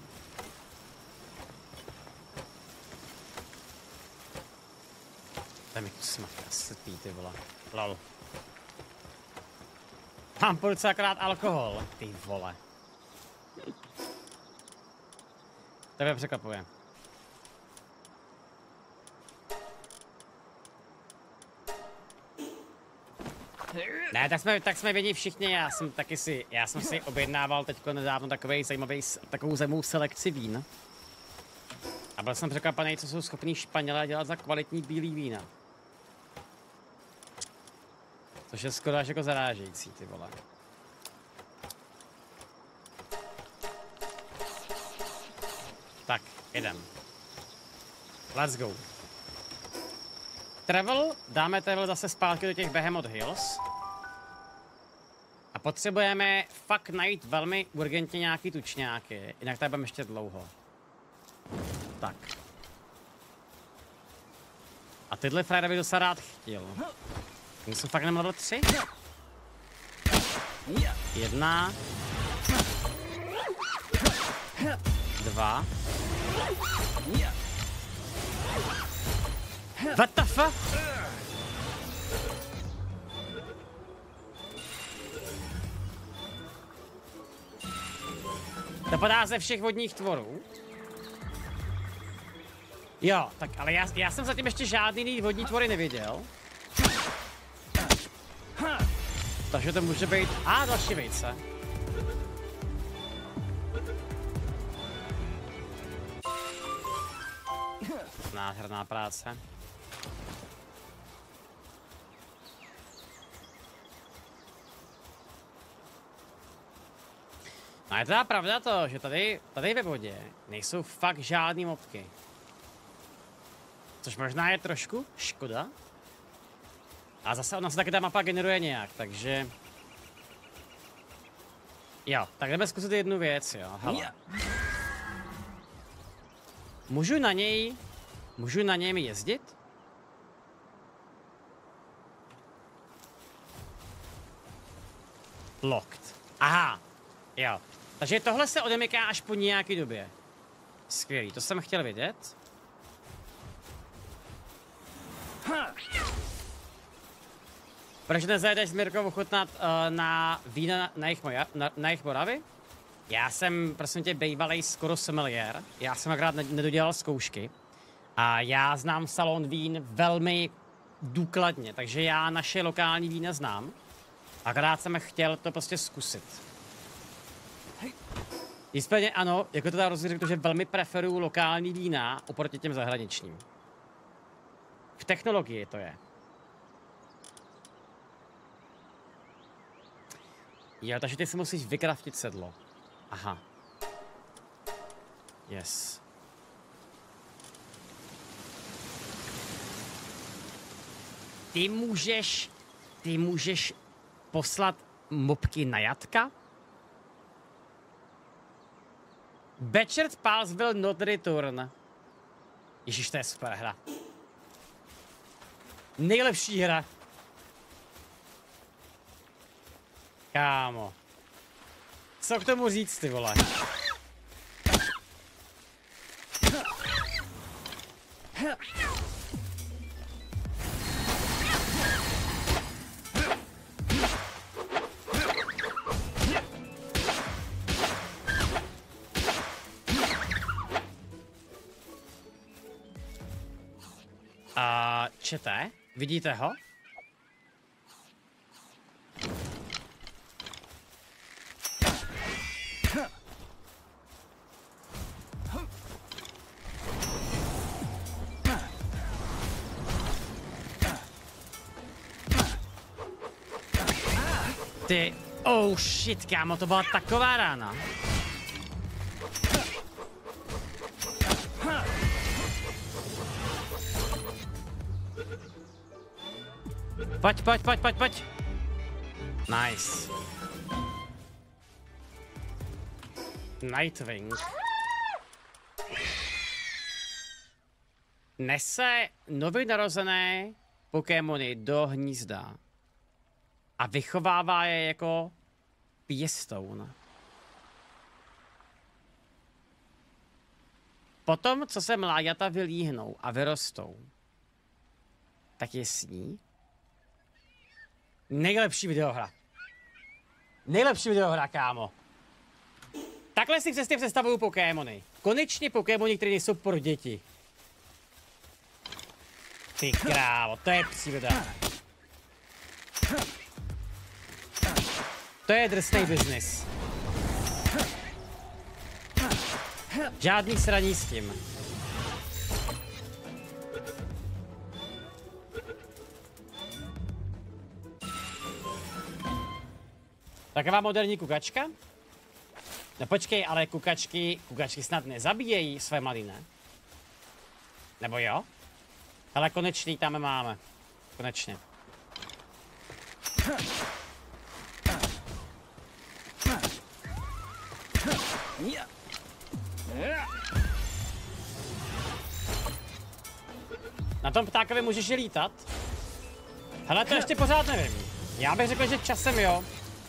Daj mi tu smaka, slepý, ty vole. Lol. Mám po docela akorát alkohol, ty vole. Tebe překvapuje. Ne, tak jsme, tak jsme věděli všichni, já jsem taky si, já jsem si objednával teďko nedávno takovej zajímavý, takovou zajímavou selekci vín. A byl jsem překvapený, co jsou schopní Španělé dělat za kvalitní bílý vína. Což je skoro až jako zarážející, ty vole. Tak, jedem. Let's go. Travel, dáme travel zase zpátky do těch Behemoth Hills. A potřebujeme fakt najít velmi urgentně nějaký tučňáky, jinak tady budeme ještě dlouho. Tak. A tyhle frajery bych docela rád chtěl. Oni jsou fakt jenom level tři? Jedna. Dva. What the fuck? To padá ze všech vodních tvorů. Jo, tak ale já, já jsem zatím ještě žádný jiný vodní tvory neviděl. Takže to může být... A, další vejce. Nádherná práce. No je teda pravda to, že tady, tady ve vodě nejsou fakt žádný mobky. Což možná je trošku škoda. A zase ona se taky ta mapa generuje nějak, takže... Jo, tak jdeme zkusit jednu věc, jo, hele. Můžu na něj... Můžu na něm jezdit? Locked. Aha, jo. Takže tohle se odemyká až po nějaký době. Skvělý, to jsem chtěl vědět. Proč nezajedeš s Mirkou ochutnat uh, na vína na, na, jejich moja, na, na jejich Moravy? Já jsem, prosím tě, bejvalej skoro sommelier. Já jsem akorát nedodělal zkoušky. A já znám salon vín velmi důkladně, takže já naše lokální vína znám. Akorát jsem chtěl to prostě zkusit. Nicméně ano, jako to tady rozvěřím, že velmi preferuju lokální vína oproti těm zahraničním. V technologii to je. Jo, takže ty si musíš vykraftit sedlo. Aha. Yes. Ty můžeš, ty můžeš poslat mobky na jatka? Batched Pals will not return. Ježiš, to je super hra. Nejlepší hra. Kámo. Co k tomu říct, ty vole? A čete? Vidíte ho? Ty, oh shit, kámo, to byla taková rána. Pojď, pojď, pojď, pojď, pojď. Nice. Nightwing. Nese nově narozené Pokémony do hnízda. A vychovává je jako pěstoun. Potom, co se mláďata vylíhnou a vyrostou, tak je sní. Nejlepší videohra. Nejlepší videohra, kámo. Takhle si přesně představuju Pokémony. Konečně Pokémony, které nejsou pro děti. Ty krávo, to je příroda. To je drsný biznis. Žádný sraní s tím. Taková moderní kukačka? No počkej, ale kukačky, kukačky snad nezabíjejí své mladý, ne? Nebo jo? Ale konečně tam máme. Konečně. Na tom ptákovi můžeš i lítat? Hele, to ještě pořád nevím. Já bych řekl, že časem jo.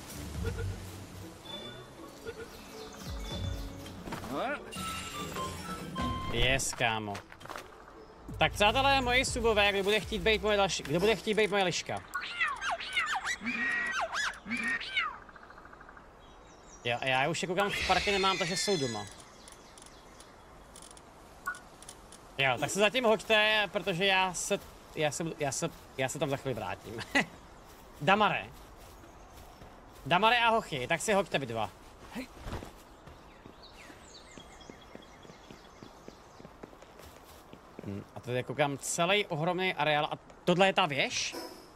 Yes, kámo. Tak přátelé, moji subové, kdo bude chtít být moje další, kdo bude chtít být moje liška? Jo, a já už je koukám v parky nemám, takže jsou doma. Jo, tak se zatím hoďte, protože já se, já se, já se, já se tam za chvíli vrátím. Damare. Damare a hochy, tak si hoďte vy dva. Hm, a tady koukám celý ohromný areál a tohle je ta věž?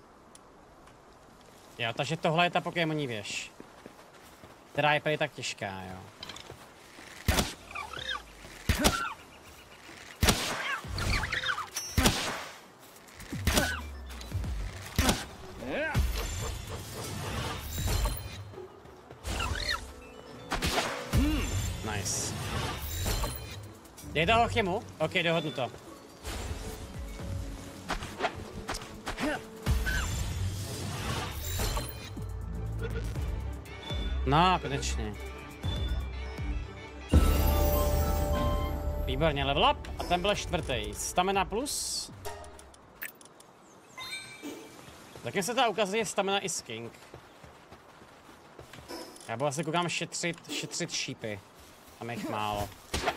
Jo, takže tohle je ta Pokémoní věž. Která je prý tak těžká, jo. Nice. Je toho chymu? OK, dohodnu to. No, konečně. Výborně, level up. A ten byl čtvrtý. Stamina plus. Taky se to ukazuje stamina i skink. Já budu asi koukám šetřit, šetřit šípy. Tam jich málo.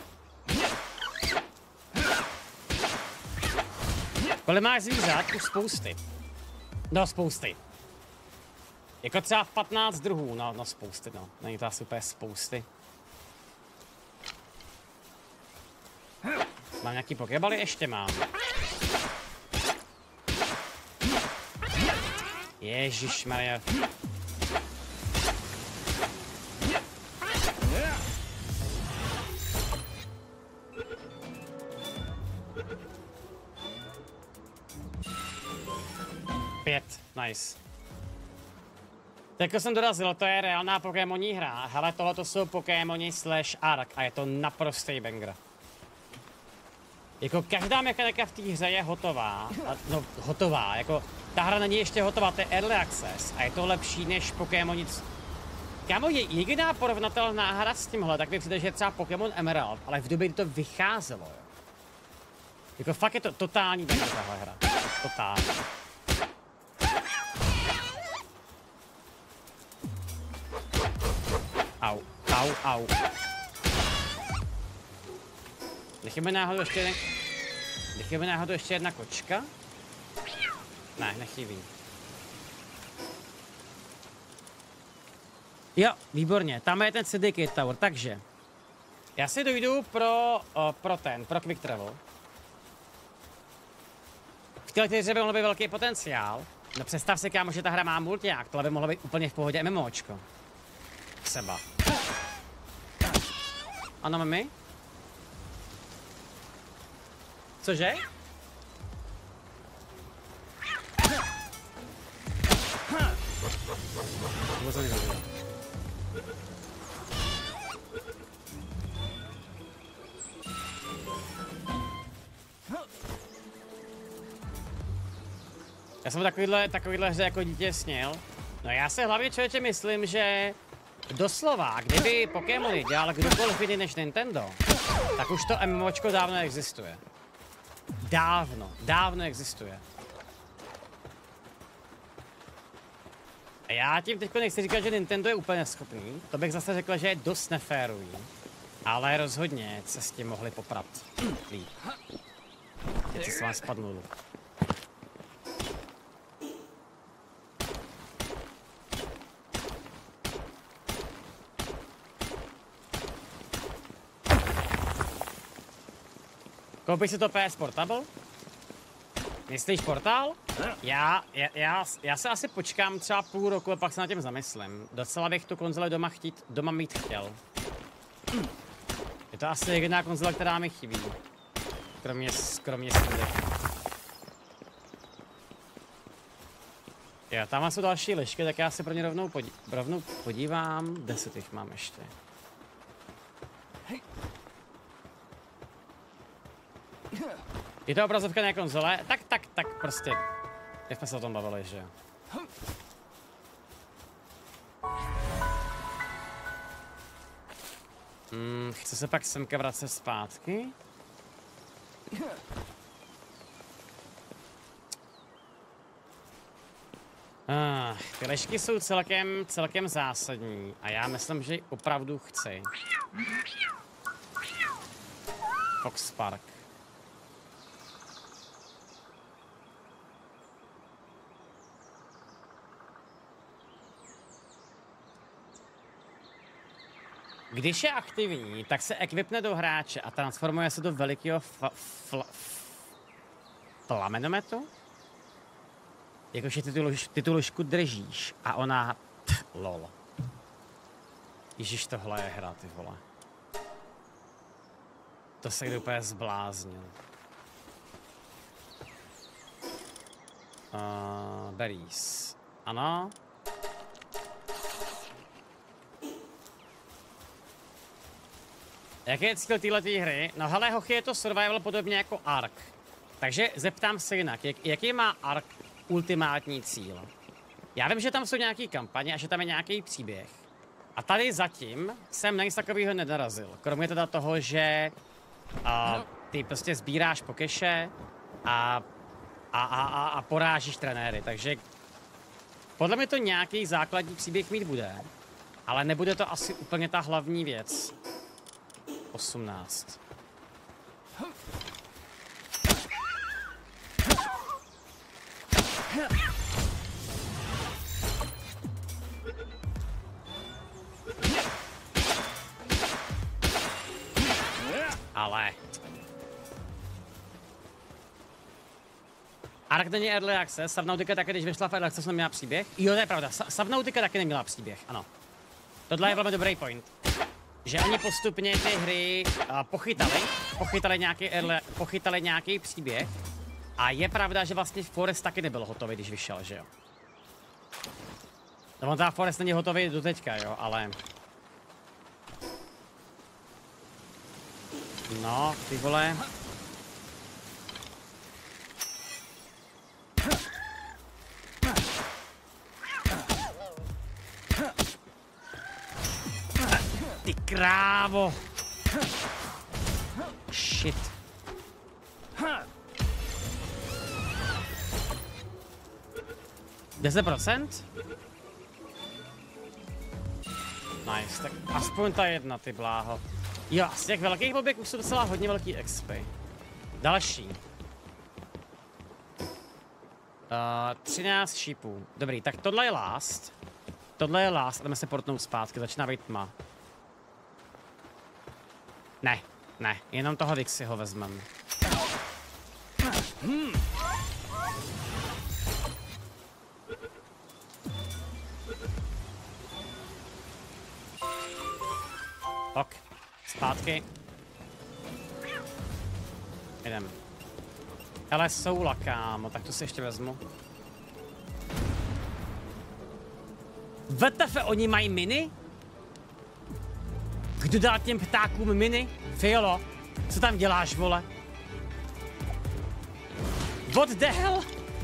Kolik máš zvířat? Už spousty. No, spousty. Jako třeba patnáct druhů, no, no spousty, no. Není to asi úplně spousty. Mám nějaký pokébaly? Ještě mám. Ježišmarja. Pět, nice. Tak jsem dorazil, to je reálná Pokémonní hra. Hele, tohle to jsou Pokémoni slash Ark a je to naprostý banger. Jako každá mechanika v té hře je hotová, a, no hotová, jako ta hra není ještě hotová, to je Early Access a je to lepší než Pokémoni. Kámo, je jediná porovnatelná hra s tímhle, tak mi přijde, že je třeba Pokémon Emerald, ale v době, kdy to vycházelo, jo. Jako fakt je to totální banger tahle hra, totální. Au, au, au. Nechybí náhodou ještě jeden... Nechybí náhodou ještě jedna kočka? Ne, nechybí. Jo, výborně, tam je ten Syndicate Tower, takže... Já si dojdu pro, o, pro ten, pro Quick Travel. V této hře by mohl být velký potenciál. No představ si, kámo, že ta hra má multiák, tohle by mohlo být úplně v pohodě MMOčko. Třeba. Ano, mami? Cože? Vůbec to nevěděl. Já jsem takovýhle, takovýhle hře jako dítě snil. No já se hlavně, člověče, myslím, že doslova, kdyby Pokémony dělal kdokoliv jiný než Nintendo, tak už to MMOčko dávno existuje. Dávno, dávno existuje. A já tím teď nechci říkat, že Nintendo je úplně schopný, to bych zase řekl, že je dost neférový. Ale rozhodně se s tím mohli poprat líp. Teď se s vám spadnul. Koupíš si to P S Portable? Myslíš portál? Já, já, já, já se asi počkám třeba půl roku a pak se na tím zamyslím. Docela bych tu konzoli doma, chtít, doma mít chtěl. Je to asi jediná konzole, která mi chybí. Kromě, kromě Steam. Jo, tam jsou další lišky, tak já se pro ně rovnou, podí rovnou podívám. Deset jich mám ještě. Je to obrazovka na konzole? Tak, tak, tak prostě. Jak jsme se o tom bavili, že jo? Hmm, chce se pak semka vracet zpátky? Ah, ty lešky jsou celkem, celkem zásadní a já myslím, že ji opravdu chci. Fox Park. Když je aktivní, tak se ekvipne do hráče a transformuje se do velikého plamenometu. Jakože ty, ty tu ložku držíš a ona... Pff, lol. Ježiš, tohle je hra, ty vole. To se kdy úplně zbláznil. Uh, berries. Ano. Jaký je cíl této hry? No hele, hochy, je to survival podobně jako Ark. Takže zeptám se jinak, jak, jaký má Ark ultimátní cíl? Já vím, že tam jsou nějaký kampaně a že tam je nějaký příběh. A tady zatím jsem na nic takového nenarazil. Kromě teda toho, že uh, ty prostě sbíráš pokeše a, a, a, a, a porážíš trenéry. Takže podle mě to nějaký základní příběh mít bude. Ale nebude to asi úplně ta hlavní věc. osmnáct. Ale... Ark není Early Access, Subnautica taky, když vyšla v Early Access, neměla příběh. Jo, to je pravda, Subnautica taky neměla příběh, ano. Tohle je velmi dobrý point. Že oni postupně ty hry uh, pochytali, pochytali nějaký, early, pochytali nějaký příběh. A je pravda, že vlastně Forest taky nebyl hotový, když vyšel, že jo? No on ta Forest není hotový do teďka, jo, ale... No, ty vole. Ty krávo. Shit. deset procent? Nice, tak aspoň ta jedna, ty bláho. Jo, z těch velkých blběk už jsou docela hodně velký X P. Další. Uh, třináct šípů. Dobrý, tak tohle je last. Tohle je last a jdeme se portnout zpátky, začíná být tma. Ne, ne, jenom toho Dixieho vezmeme. Hmm. Ok, zpátky. Jdem. Hele, soula, kámo, tak to si ještě vezmu. W T F, oni mají miny? Kdo dal těm ptákům miny? Fiolo, co tam děláš, vole? What the hell?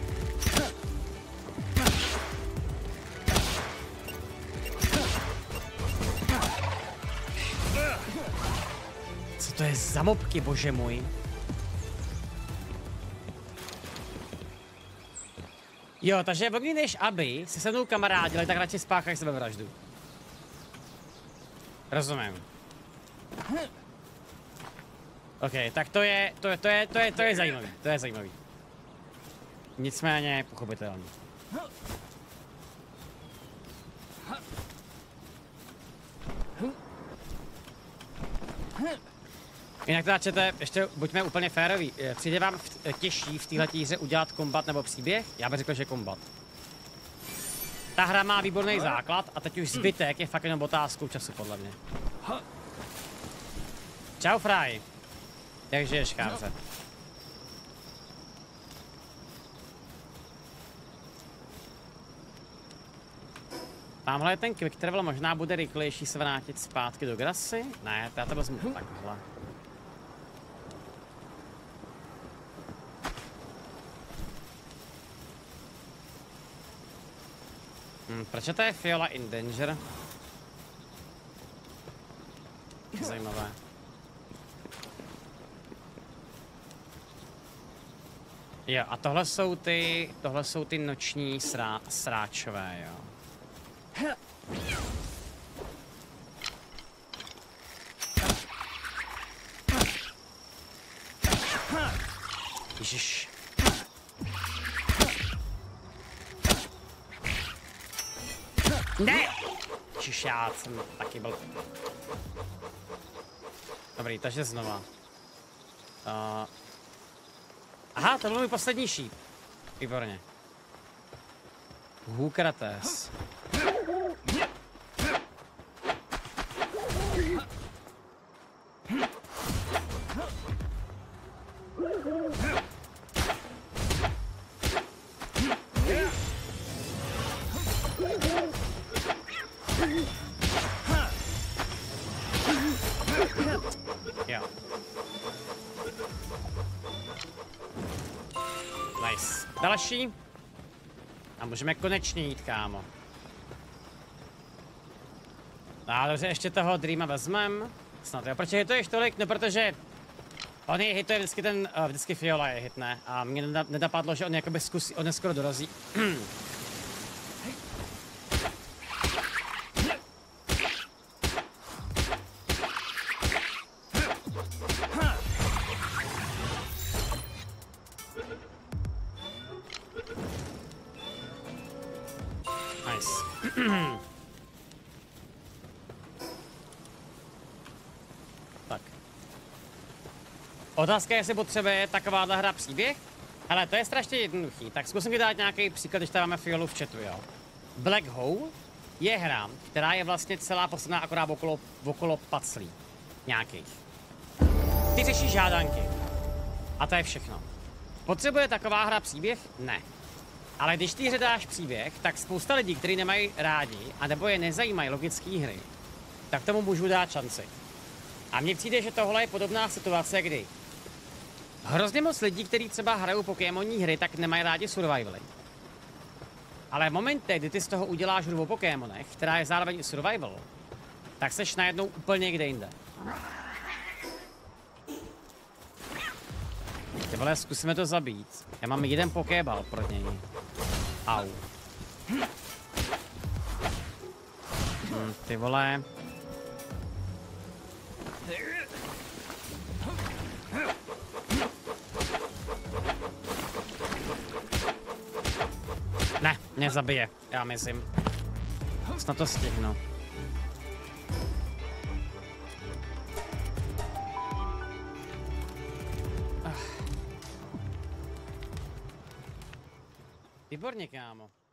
Co to je za mobky, bože můj? Jo, takže pokud než aby si se mnou kamarádili, tak radši spáchají sebevraždu. Rozumím. OK, tak to je, to je, to je, to je, to je zajímavý, to je zajímavý. Nicméně pochopitelný. Jinak teda čete, ještě buďme úplně féroví. Přijde vám těžší v téhle hře udělat kombat nebo příběh? Já bych řekl, že kombat. Ta hra má výborný základ a teď už zbytek je fakt jenom otázkou času, podle mě. Čau, Fry. Jak žiješ, Kárce? Tamhle je ten quick travel, možná bude rychlejší se vrátit zpátky do Grasy? Ne, já to vezmu takhle. Hmm, proč je to je Fiola in danger? Zajímavé. Jo, a tohle jsou ty, tohle jsou ty noční srá, sráčové, jo. Ježiš. Ne! Ježiš, já jsem taky byl. Dobrý, takže znova. Uh... Aha, to byl můj poslední šíp. Výborně. Hůkrates. Jo. Nice. Další. A můžeme konečně jít, kámo. A dobře, ještě toho Dreama vezmem. Snad jo. Proč je to ještě tolik? No protože on je hituje vždycky ten, uh, vždycky Fiola je hitne. A mě nenapadlo, že on jakoby zkusí, on skoro dorazí. Tak. Otázka je, jestli potřebuje takováhle hra příběh? Hele, to je strašně jednoduchý, tak zkusím ti dát nějaký příklad, když tady máme Fiolu v chatu, jo. Black Hole je hra, která je vlastně celá posledná akorát okolo, okolo paclí. Nějakých. Ty řešíš žádanky. A to je všechno. Potřebuje taková hra příběh? Ne. Ale když ty hře dáš příběh, tak spousta lidí, kteří nemají rádi, anebo je nezajímají logické hry, tak tomu můžu dát šanci. A mně přijde, že tohle je podobná situace, kdy hrozně moc lidí, kteří třeba hrajou Pokémonní hry, tak nemají rádi survivaly. Ale v momentě, kdy ty z toho uděláš hru o Pokémonech, která je zároveň i survival, tak seš najednou úplně někde jinde. Ty vole, zkusíme to zabít. Já mám jeden pokébal pro něj. Au. Hm, ty vole. Ne, nezabije, já myslím. Snad to stihnu. Výborně, kámo.